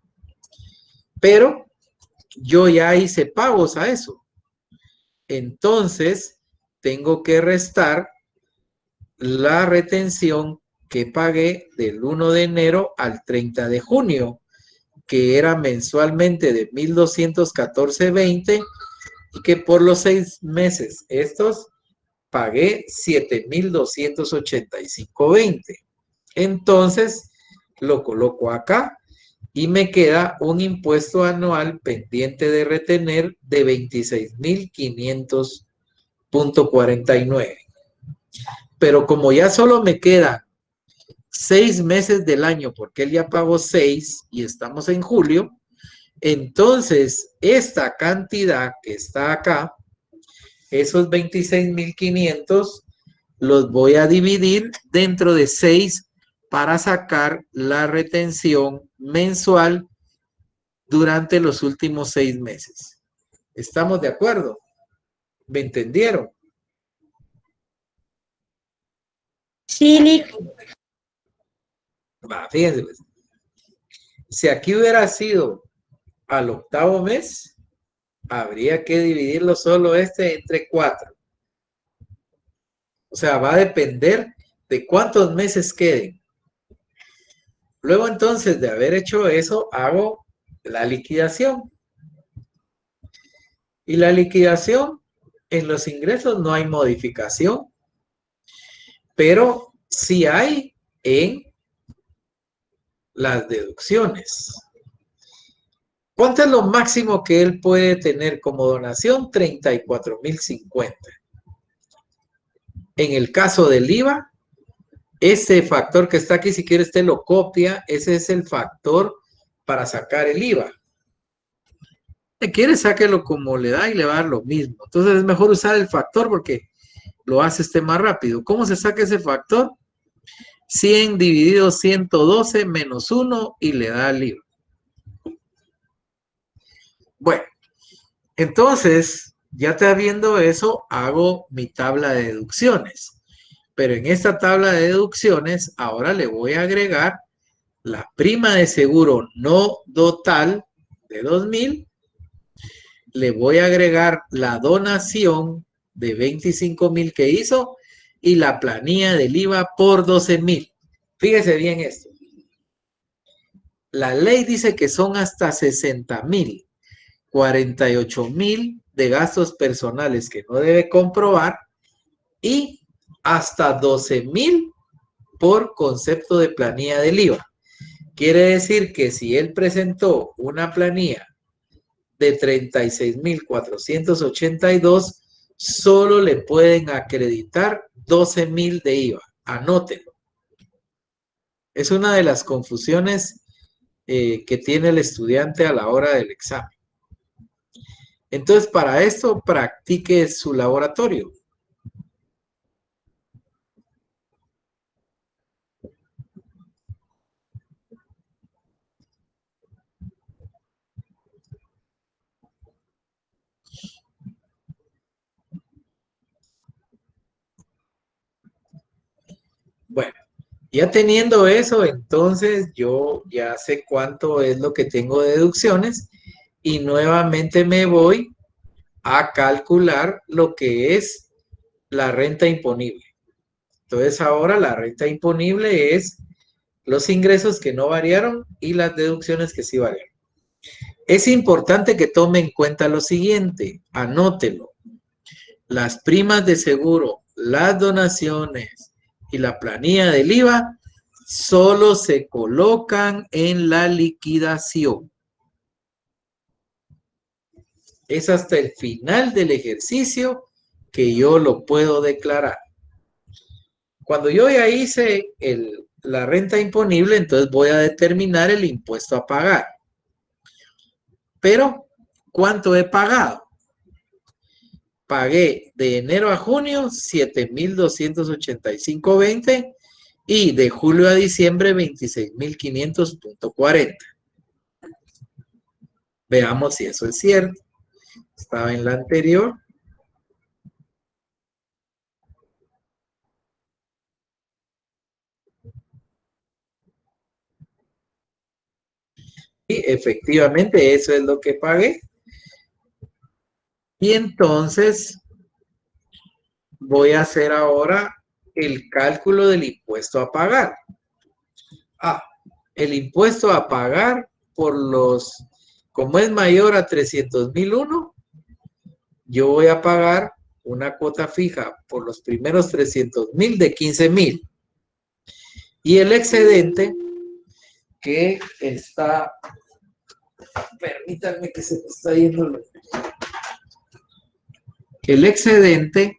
Pero yo ya hice pagos a eso. Entonces, tengo que restar la retención que pagué del primero de enero al treinta de junio, que era mensualmente de mil doscientos catorce punto veinte y que por los seis meses estos pagué siete mil doscientos ochenta y cinco punto veinte. Entonces, lo coloco acá y me queda un impuesto anual pendiente de retener de veintiséis mil quinientos punto cuarenta y nueve. Pero como ya solo me quedan seis meses del año, porque él ya pagó seis y estamos en julio, entonces esta cantidad que está acá, esos veintiséis mil quinientos, los voy a dividir dentro de seis para sacar la retención mensual durante los últimos seis meses. ¿Estamos de acuerdo? ¿Me entendieron? Sí, Nick. Va, fíjense, pues. Si aquí hubiera sido al octavo mes, habría que dividirlo solo este entre cuatro. O sea, va a depender de cuántos meses queden. Luego entonces de haber hecho eso, hago la liquidación. Y la liquidación, en los ingresos no hay modificación, pero sí hay en las deducciones. ¿Cuánto es lo máximo que él puede tener como donación? treinta y cuatro mil cincuenta. En el caso del I V A, ese factor que está aquí, si quiere usted lo copia, ese es el factor para sacar el I V A. Si quiere, sáquelo como le da y le va a dar lo mismo. Entonces es mejor usar el factor porque lo hace usted más rápido. ¿Cómo se saca ese factor? cien dividido ciento doce menos uno y le da el I V A. Bueno, entonces, ya te viendo eso, hago mi tabla de deducciones. Pero en esta tabla de deducciones, ahora le voy a agregar la prima de seguro no total de dos mil. Le voy a agregar la donación de veinticinco mil que hizo y la planilla del I V A por doce mil. Fíjese bien esto. La ley dice que son hasta sesenta mil, cuarenta y ocho mil de gastos personales que no debe comprobar y hasta doce mil por concepto de planilla del I V A. Quiere decir que si él presentó una planilla de treinta y seis mil cuatrocientos ochenta y dos, solo le pueden acreditar doce mil de I V A. Anótenlo. Es una de las confusiones eh, que tiene el estudiante a la hora del examen. Entonces, para esto, practique su laboratorio. Bueno, Ya teniendo eso, entonces yo ya sé cuánto es lo que tengo de deducciones y nuevamente me voy a calcular lo que es la renta imponible. Entonces ahora la renta imponible es los ingresos que no variaron y las deducciones que sí variaron. Es importante que tome en cuenta lo siguiente, anótelo. Las primas de seguro, las donaciones y la planilla del I V A solo se colocan en la liquidación. Es hasta el final del ejercicio que yo lo puedo declarar. Cuando yo ya hice el, la renta imponible, entonces voy a determinar el impuesto a pagar. Pero, ¿cuánto he pagado? Pagué de enero a junio siete mil doscientos ochenta y cinco punto veinte y de julio a diciembre veintiséis mil quinientos punto cuarenta. Veamos si eso es cierto. Estaba en la anterior. Y efectivamente eso es lo que pagué. Y entonces voy a hacer ahora el cálculo del impuesto a pagar. Ah, el impuesto a pagar por los, como es mayor a trescientos mil uno, yo voy a pagar una cuota fija por los primeros trescientos mil de quince mil. Y el excedente que está, permítanme que se me está yendo, el excedente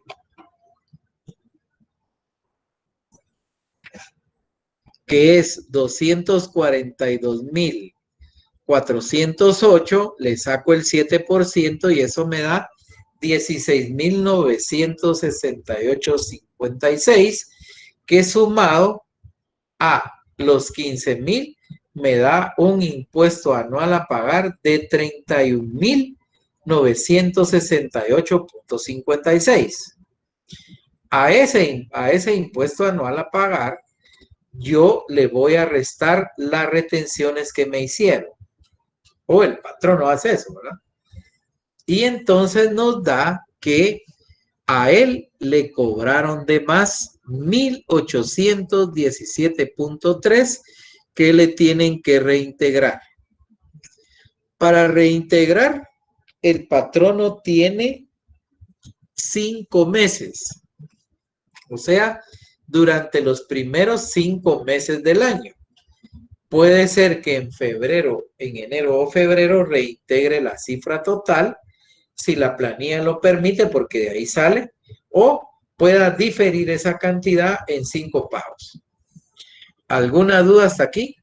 que es doscientos cuarenta y dos mil cuatrocientos ocho, le saco el siete por ciento y eso me da dieciséis mil novecientos sesenta y ocho punto cincuenta y seis, que sumado a los quince mil me da un impuesto anual a pagar de treinta y un mil novecientos sesenta y ocho punto cincuenta y seis. A ese, a ese impuesto anual a pagar, yo le voy a restar las retenciones que me hicieron. O el patrono hace eso, ¿verdad? Y entonces nos da que a él le cobraron de más mil ochocientos diecisiete punto tres que le tienen que reintegrar. Para reintegrar, el patrono tiene cinco meses. O sea, durante los primeros cinco meses del año. Puede ser que en febrero, en enero o febrero reintegre la cifra total, si la planilla lo permite, porque de ahí sale, o pueda diferir esa cantidad en cinco pagos. ¿Alguna duda hasta aquí?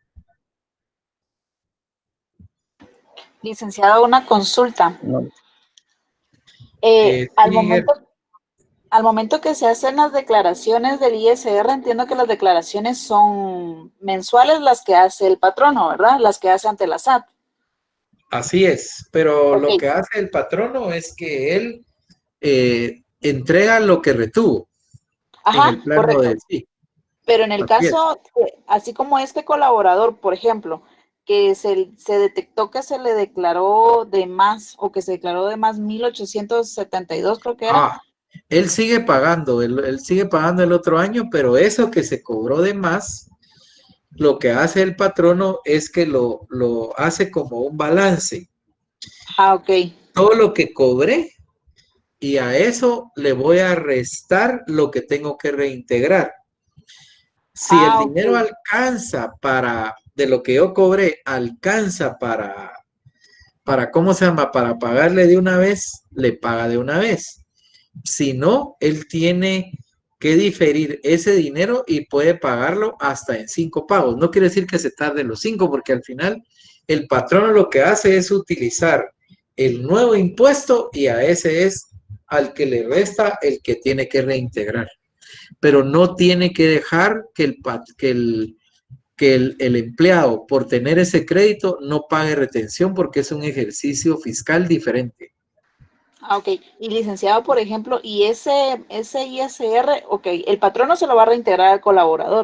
Licenciado, una consulta. No. Eh, Eh, al, sí, momento, al momento que se hacen las declaraciones del I S R, entiendo que las declaraciones son mensuales las que hace el patrono, ¿verdad? Las que hace ante la S A T. Así es, pero Ok. lo que hace el patrono es que él eh, entrega lo que retuvo Ajá, en el plano correcto. de sí. Pero en el Así es. caso, eh, así como este colaborador, por ejemplo, que se, se detectó que se le declaró de más, o que se declaró de más mil ochocientos setenta y dos, creo que era. Ah, él sigue pagando, él, él sigue pagando el otro año, pero eso que se cobró de más, lo que hace el patrono es que lo, lo hace como un balance. Ah, ok. Todo lo que cobré y a eso le voy a restar lo que tengo que reintegrar. Si Ah, el dinero ok. alcanza para, de lo que yo cobré, alcanza para, para, ¿cómo se llama? Para pagarle de una vez, le paga de una vez. Si no, él tiene que diferir ese dinero y puede pagarlo hasta en cinco pagos. No quiere decir que se tarde los cinco, porque al final el patrono lo que hace es utilizar el nuevo impuesto y a ese es al que le resta el que tiene que reintegrar. Pero no tiene que dejar que el, que el, que el, el empleado, por tener ese crédito, no pague retención, porque es un ejercicio fiscal diferente. Ah, ok. Y licenciado, por ejemplo, y ese, ese I S R, ok, el patrono se lo va a reintegrar al colaborador,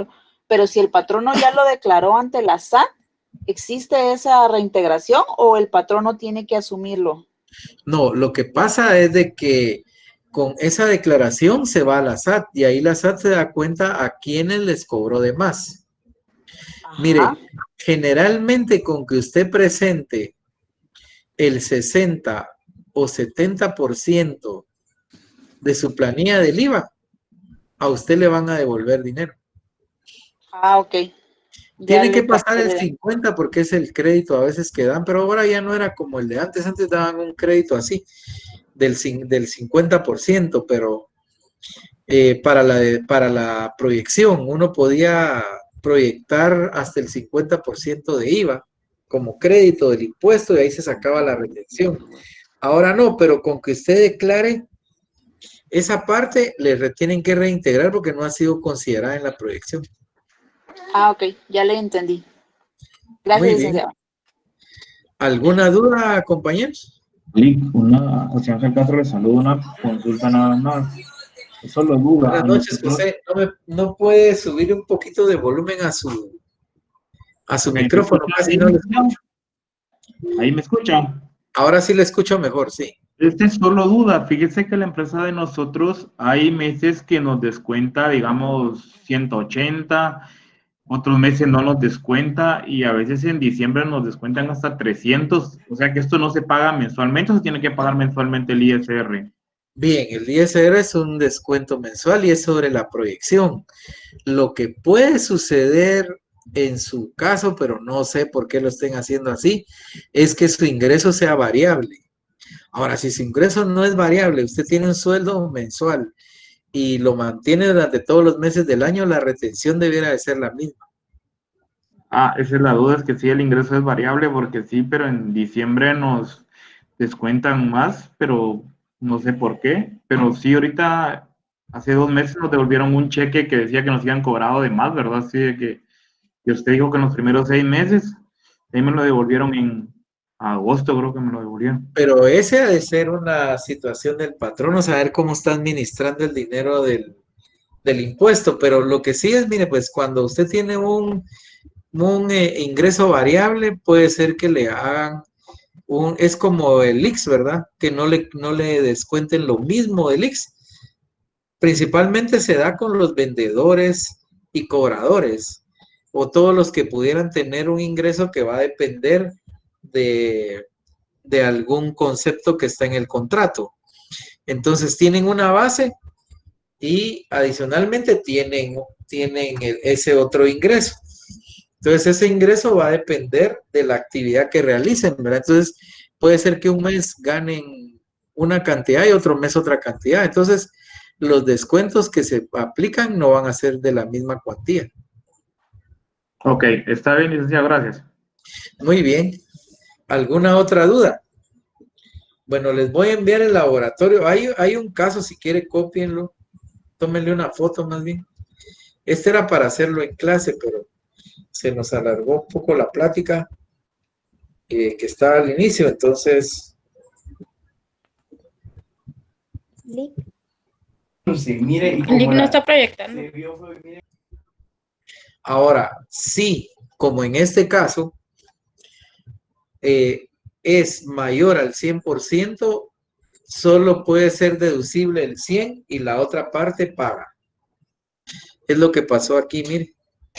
pero si el patrono ya lo declaró ante la S A T, ¿existe esa reintegración o el patrono tiene que asumirlo? No, lo que pasa es de que con esa declaración se va a la S A T y ahí la S A T se da cuenta a quiénes les cobró de más. Ajá. Mire, generalmente con que usted presente el sesenta o setenta por ciento de su planilla del I V A, a usted le van a devolver dinero. Ah, ok. Ya Tiene que le pasar capté el la- cincuenta porque es el crédito a veces que dan, pero ahora ya no era como el de antes. Antes daban un crédito así del, cin- del cincuenta por ciento, pero eh, para la, de- para la proyección uno podía proyectar hasta el cincuenta por ciento de I V A como crédito del impuesto y ahí se sacaba la retención. Ahora no, pero con que usted declare esa parte, le re- tienen que reintegrar porque no ha sido considerada en la proyección. Ah, ok, ya le entendí. Gracias, Muy bien. licenciado. ¿Alguna duda, compañeros? Lic, una, José Ángel Castro le saluda, una consulta nada más. Solo duda. Buenas a noches, nosotros- José. ¿No, me- no puede subir un poquito de volumen a su, a su ¿Me micrófono? escucha Casi ahí? no le escucho. Ahí me escuchan. Ahora sí le escucho mejor, sí. Este es solo duda. Fíjese que la empresa de nosotros hay meses que nos descuenta, digamos, ciento ochenta, otros meses no nos descuenta y a veces en diciembre nos descuentan hasta trescientos. O sea que esto no se paga mensualmente o se tiene que pagar mensualmente el I S R. Bien, el I S R es un descuento mensual y es sobre la proyección. Lo que puede suceder en su caso, pero no sé por qué lo estén haciendo así, es que su ingreso sea variable. Ahora, si su ingreso no es variable, usted tiene un sueldo mensual y lo mantiene durante todos los meses del año, la retención debiera de ser la misma. Ah, esa es la duda, es que sí, el ingreso es variable porque sí, pero en diciembre nos descuentan más, pero no sé por qué. Pero sí, ahorita, hace dos meses nos devolvieron un cheque que decía que nos habían cobrado de más, ¿verdad? Así de que, que usted dijo que en los primeros seis meses, ahí me lo devolvieron en agosto, creo que me lo devolvieron. Pero ese ha de ser una situación del patrono, saber cómo está administrando el dinero del, del impuesto. Pero lo que sí es, mire, pues cuando usted tiene un, un eh, ingreso variable, puede ser que le hagan un, es como el I X, ¿verdad? Que no le, no le descuenten lo mismo del I X. Principalmente se da con los vendedores y cobradores, o todos los que pudieran tener un ingreso que va a depender de, de algún concepto que está en el contrato. Entonces tienen una base y adicionalmente tienen, tienen ese otro ingreso. Entonces ese ingreso va a depender de la actividad que realicen, ¿verdad? Entonces puede ser que un mes ganen una cantidad y otro mes otra cantidad. Entonces los descuentos que se aplican no van a ser de la misma cuantía. Ok, está bien, licenciado, gracias. Muy bien. ¿Alguna otra duda? Bueno, les voy a enviar el laboratorio. Hay, hay un caso, si quiere, cópienlo. Tómenle una foto más bien. Este era para hacerlo en clase, pero se nos alargó un poco la plática eh, que estaba al inicio, entonces... Lic. Sí, mire, y El link como no la- está proyectando. se vio, fue- mire. Ahora, sí, como en este caso, eh, es mayor al cien por ciento, solo puede ser deducible el cien y la otra parte paga. Es lo que pasó aquí, mire.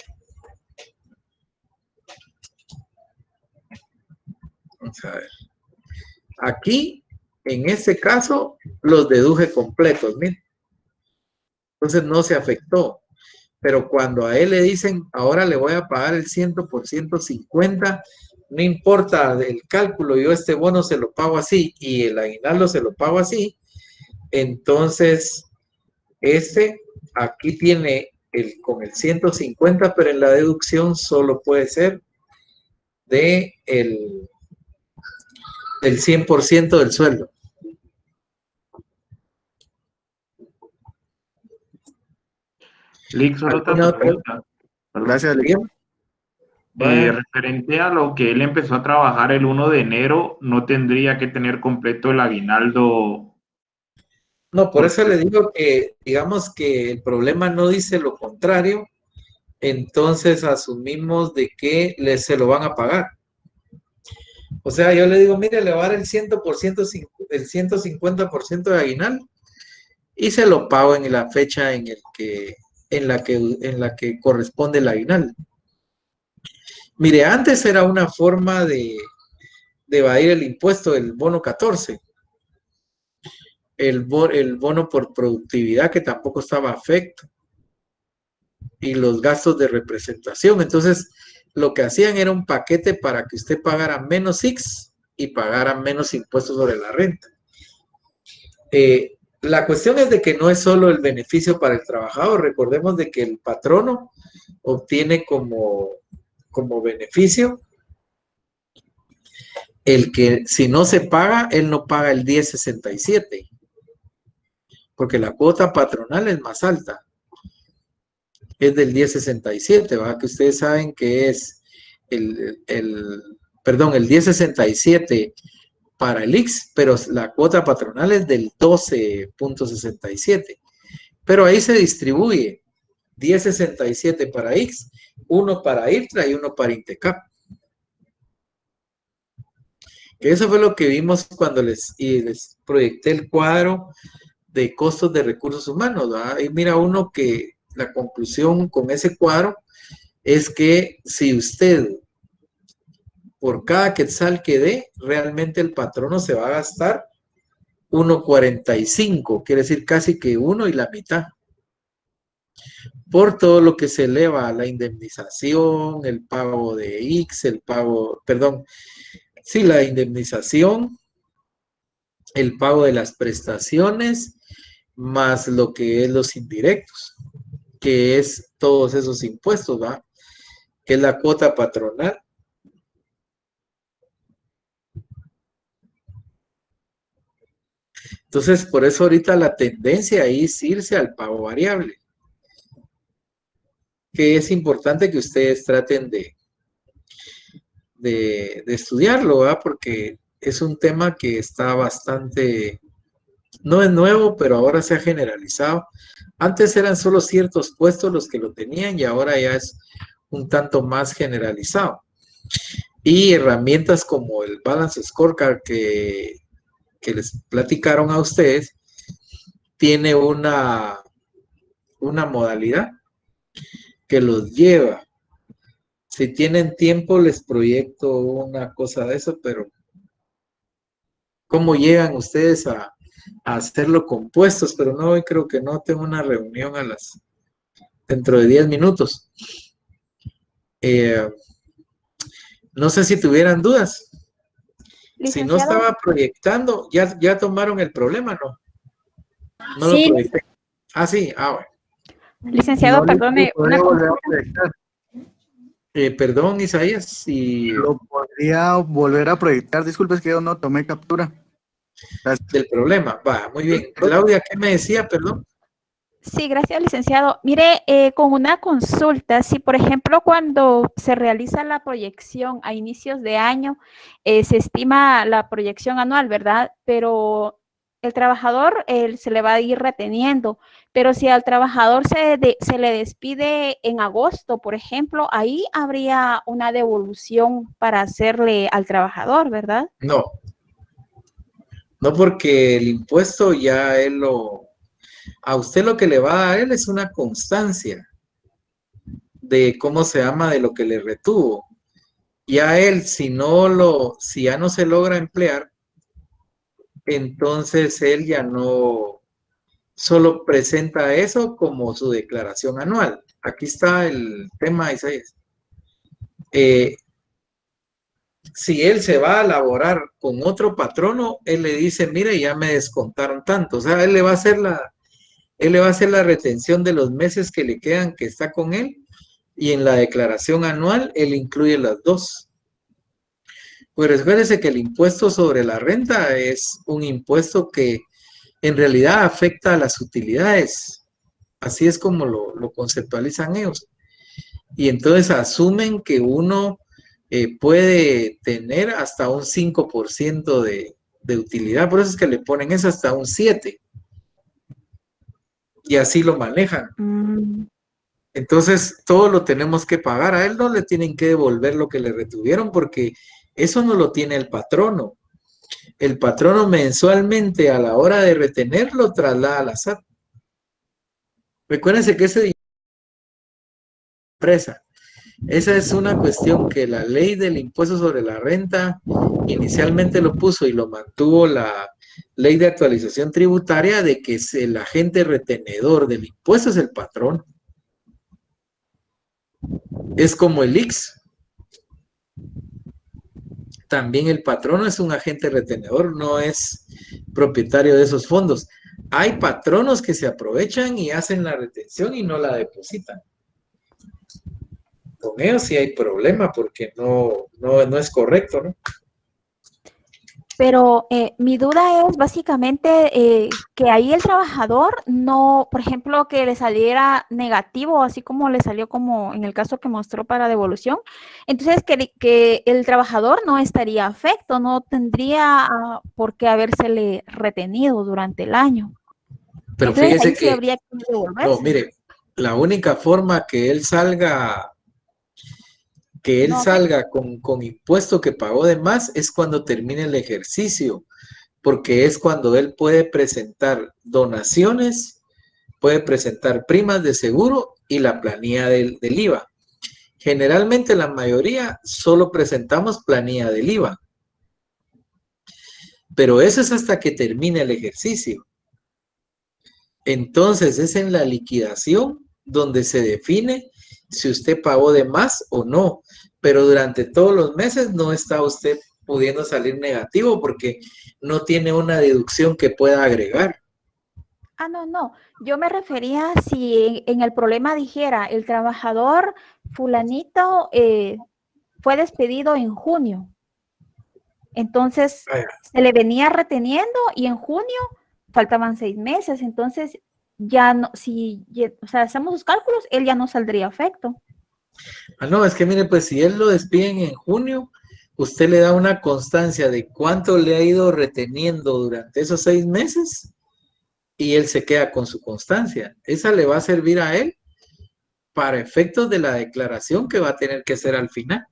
Vamos a ver. Aquí, en este caso, los deduje completos, mire. Entonces no se afectó. Pero cuando a él le dicen, ahora le voy a pagar el cien por ciento cincuenta, no importa el cálculo, yo este bono se lo pago así y el aguinaldo se lo pago así, entonces este aquí tiene el, con el ciento cincuenta, pero en la deducción solo puede ser de el, del cien por ciento del sueldo. Lic, solo otra ¿Alguna otra? pregunta. Perdón. Gracias, Lic. Bien. Eh, referente a lo que él empezó a trabajar el uno de enero, no tendría que tener completo el aguinaldo. No, por eso le digo que, digamos que el problema no dice lo contrario, entonces asumimos de que les, se lo van a pagar. O sea, yo le digo, mire, le va a dar el cien por ciento, el ciento cincuenta por ciento de aguinaldo y se lo pago en la fecha en, el que, en, la que, en la que corresponde el aguinaldo. Mire, antes era una forma de, de evadir el impuesto del bono catorce. El, el bono por productividad que tampoco estaba afecto. Y los gastos de representación. Entonces, lo que hacían era un paquete para que usted pagara menos I X y pagara menos impuestos sobre la renta. Eh, la cuestión es de que no es solo el beneficio para el trabajador. Recordemos de que el patrono obtiene como, como beneficio el que si no se paga, él no paga el diez sesenta y siete, porque la cuota patronal es más alta. Es del diez sesenta y siete, ¿verdad? Que ustedes saben que es el, el, perdón, el diez sesenta y siete para el I X, pero la cuota patronal es del doce punto sesenta y siete. Pero ahí se distribuye diez sesenta y siete para I X, uno para I R T R A y uno para INTECAP. Que eso fue lo que vimos cuando les, y les proyecté el cuadro de costos de recursos humanos, ¿verdad? Y mira uno que la conclusión con ese cuadro es que si usted por cada quetzal que dé, realmente el patrono se va a gastar uno cuarenta y cinco, quiere decir casi que uno y la mitad, por todo lo que se eleva a la indemnización, el pago de I X, el pago, perdón, sí, la indemnización, el pago de las prestaciones, más lo que es los indirectos, que es todos esos impuestos, ¿va? Que es la cuota patronal. Entonces, por eso ahorita la tendencia ahí es irse al pago variable, que es importante que ustedes traten de, de, de estudiarlo, ¿va? Porque es un tema que está bastante, no es nuevo, pero ahora se ha generalizado. Antes eran solo ciertos puestos los que lo tenían y ahora ya es un tanto más generalizado. Y herramientas como el Balance Scorecard que, que les platicaron a ustedes, tiene una, una modalidad que los lleva. Si tienen tiempo, les proyecto una cosa de eso, pero ¿cómo llegan ustedes a, a hacerlo compuestos? Pero no, hoy creo que no, tengo una reunión a las, dentro de diez minutos. Eh, no sé si tuvieran dudas. Si no estaba proyectando, ¿ya, ya tomaron el problema, no? No Sí. lo proyecté. Ah, sí, ah, bueno. Licenciado, No, perdone, ¿puede una volver a consulta. proyectar? Eh, perdón, Isaías, si Lo podría volver a proyectar. Disculpe, es que yo no tomé captura. Gracias. del problema. Va, muy bien. Claudia, ¿qué me decía, perdón? Sí, gracias, licenciado. Mire, eh, con una consulta, si por ejemplo cuando se realiza la proyección a inicios de año, eh, se estima la proyección anual, ¿verdad? Pero el trabajador eh, se le va a ir reteniendo, pero si al trabajador se, de- se le despide en agosto, por ejemplo, ahí habría una devolución para hacerle al trabajador, ¿verdad? No. No, porque el impuesto ya él lo... A usted lo que le va a dar él es una constancia de cómo se llama, de lo que le retuvo. Ya él, si no lo, si ya no se logra emplear, entonces él ya no solo presenta eso como su declaración anual. Aquí está el tema, Isaías. Eh, si él se va a laborar con otro patrono, él le dice, mire, ya me descontaron tanto. O sea, él le va a hacer la, él le va a hacer la retención de los meses que le quedan que está con él, y en la declaración anual él incluye las dos. Pues recuérdese que el impuesto sobre la renta es un impuesto que en realidad afecta a las utilidades. Así es como lo, lo conceptualizan ellos. Y entonces asumen que uno eh, puede tener hasta un cinco por ciento de, de utilidad. Por eso es que le ponen eso hasta un siete por ciento. Y así lo manejan. Mm, Entonces, todo lo tenemos que pagar. A él no le tienen que devolver lo que le retuvieron porque eso no lo tiene el patrono. El patrono mensualmente a la hora de retenerlo traslada a la S A T. Recuérdense que ese dinero es empresa. Esa es una cuestión que la ley del impuesto sobre la renta inicialmente lo puso y lo mantuvo la ley de actualización tributaria de que el agente retenedor del impuesto es el patrón. Es como el I X. También el patrono es un agente retenedor, no es propietario de esos fondos. Hay patronos que se aprovechan y hacen la retención y no la depositan. Con ellos sí hay problema porque no, no, no es correcto, ¿no? Pero eh, mi duda es básicamente eh, que ahí el trabajador no, por ejemplo, que le saliera negativo, así como le salió como en el caso que mostró para devolución. Entonces, que, que el trabajador no estaría afecto, no tendría uh, por qué habérsele retenido durante el año. Pero Entonces, fíjese ahí sí que, habría que devolverse. no, mire, la única forma que él salga que él No, salga con, con impuesto que pagó de más es cuando termine el ejercicio, porque es cuando él puede presentar donaciones, puede presentar primas de seguro y la planilla del, del I V A. Generalmente la mayoría solo presentamos planilla del I V A, pero eso es hasta que termine el ejercicio. Entonces es en la liquidación donde se define si usted pagó de más o no, pero durante todos los meses no está usted pudiendo salir negativo porque no tiene una deducción que pueda agregar. Ah, no, no. Yo me refería si en, en el problema dijera el trabajador fulanito eh, fue despedido en junio. Entonces Vaya. se le venía reteniendo y en junio faltaban seis meses. Entonces ya no, si ya, o sea, hacemos los cálculos, él ya no saldría afecto. Ah, no, es que mire, pues si él lo despiden en junio, usted le da una constancia de cuánto le ha ido reteniendo durante esos seis meses y él se queda con su constancia. Esa le va a servir a él para efectos de la declaración que va a tener que hacer al final.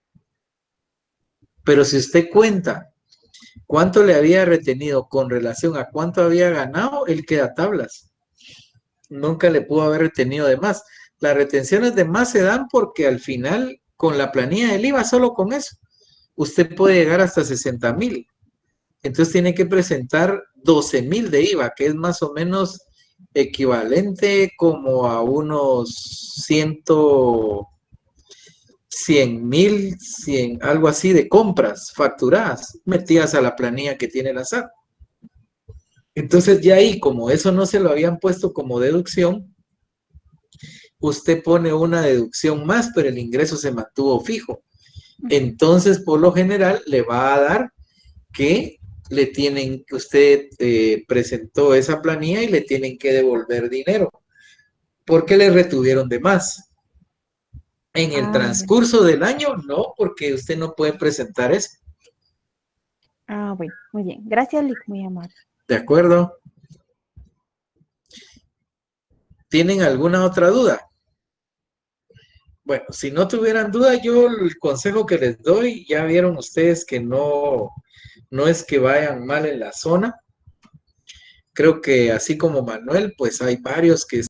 Pero si usted cuenta cuánto le había retenido con relación a cuánto había ganado, él queda tablas. Nunca le pudo haber retenido de más. Las retenciones de más se dan porque al final, con la planilla del I V A, solo con eso, usted puede llegar hasta sesenta mil. Entonces tiene que presentar doce mil de I V A, que es más o menos equivalente como a unos ciento, cien mil, cien, algo así de compras facturadas, metidas a la planilla que tiene la S A T. Entonces ya ahí, como eso no se lo habían puesto como deducción, usted pone una deducción más, pero el ingreso se mantuvo fijo. Entonces, por lo general, le va a dar que le tienen, que usted eh, presentó esa planilla y le tienen que devolver dinero, porque le retuvieron de más. En el Ah, transcurso del año, no, porque usted no puede presentar eso. Ah, bueno, muy bien. Gracias, Lick, muy amable. ¿De acuerdo? ¿Tienen alguna otra duda? Bueno, si no tuvieran duda, yo el consejo que les doy, ya vieron ustedes que no, no es que vayan mal en la zona. Creo que así como Manuel, pues hay varios que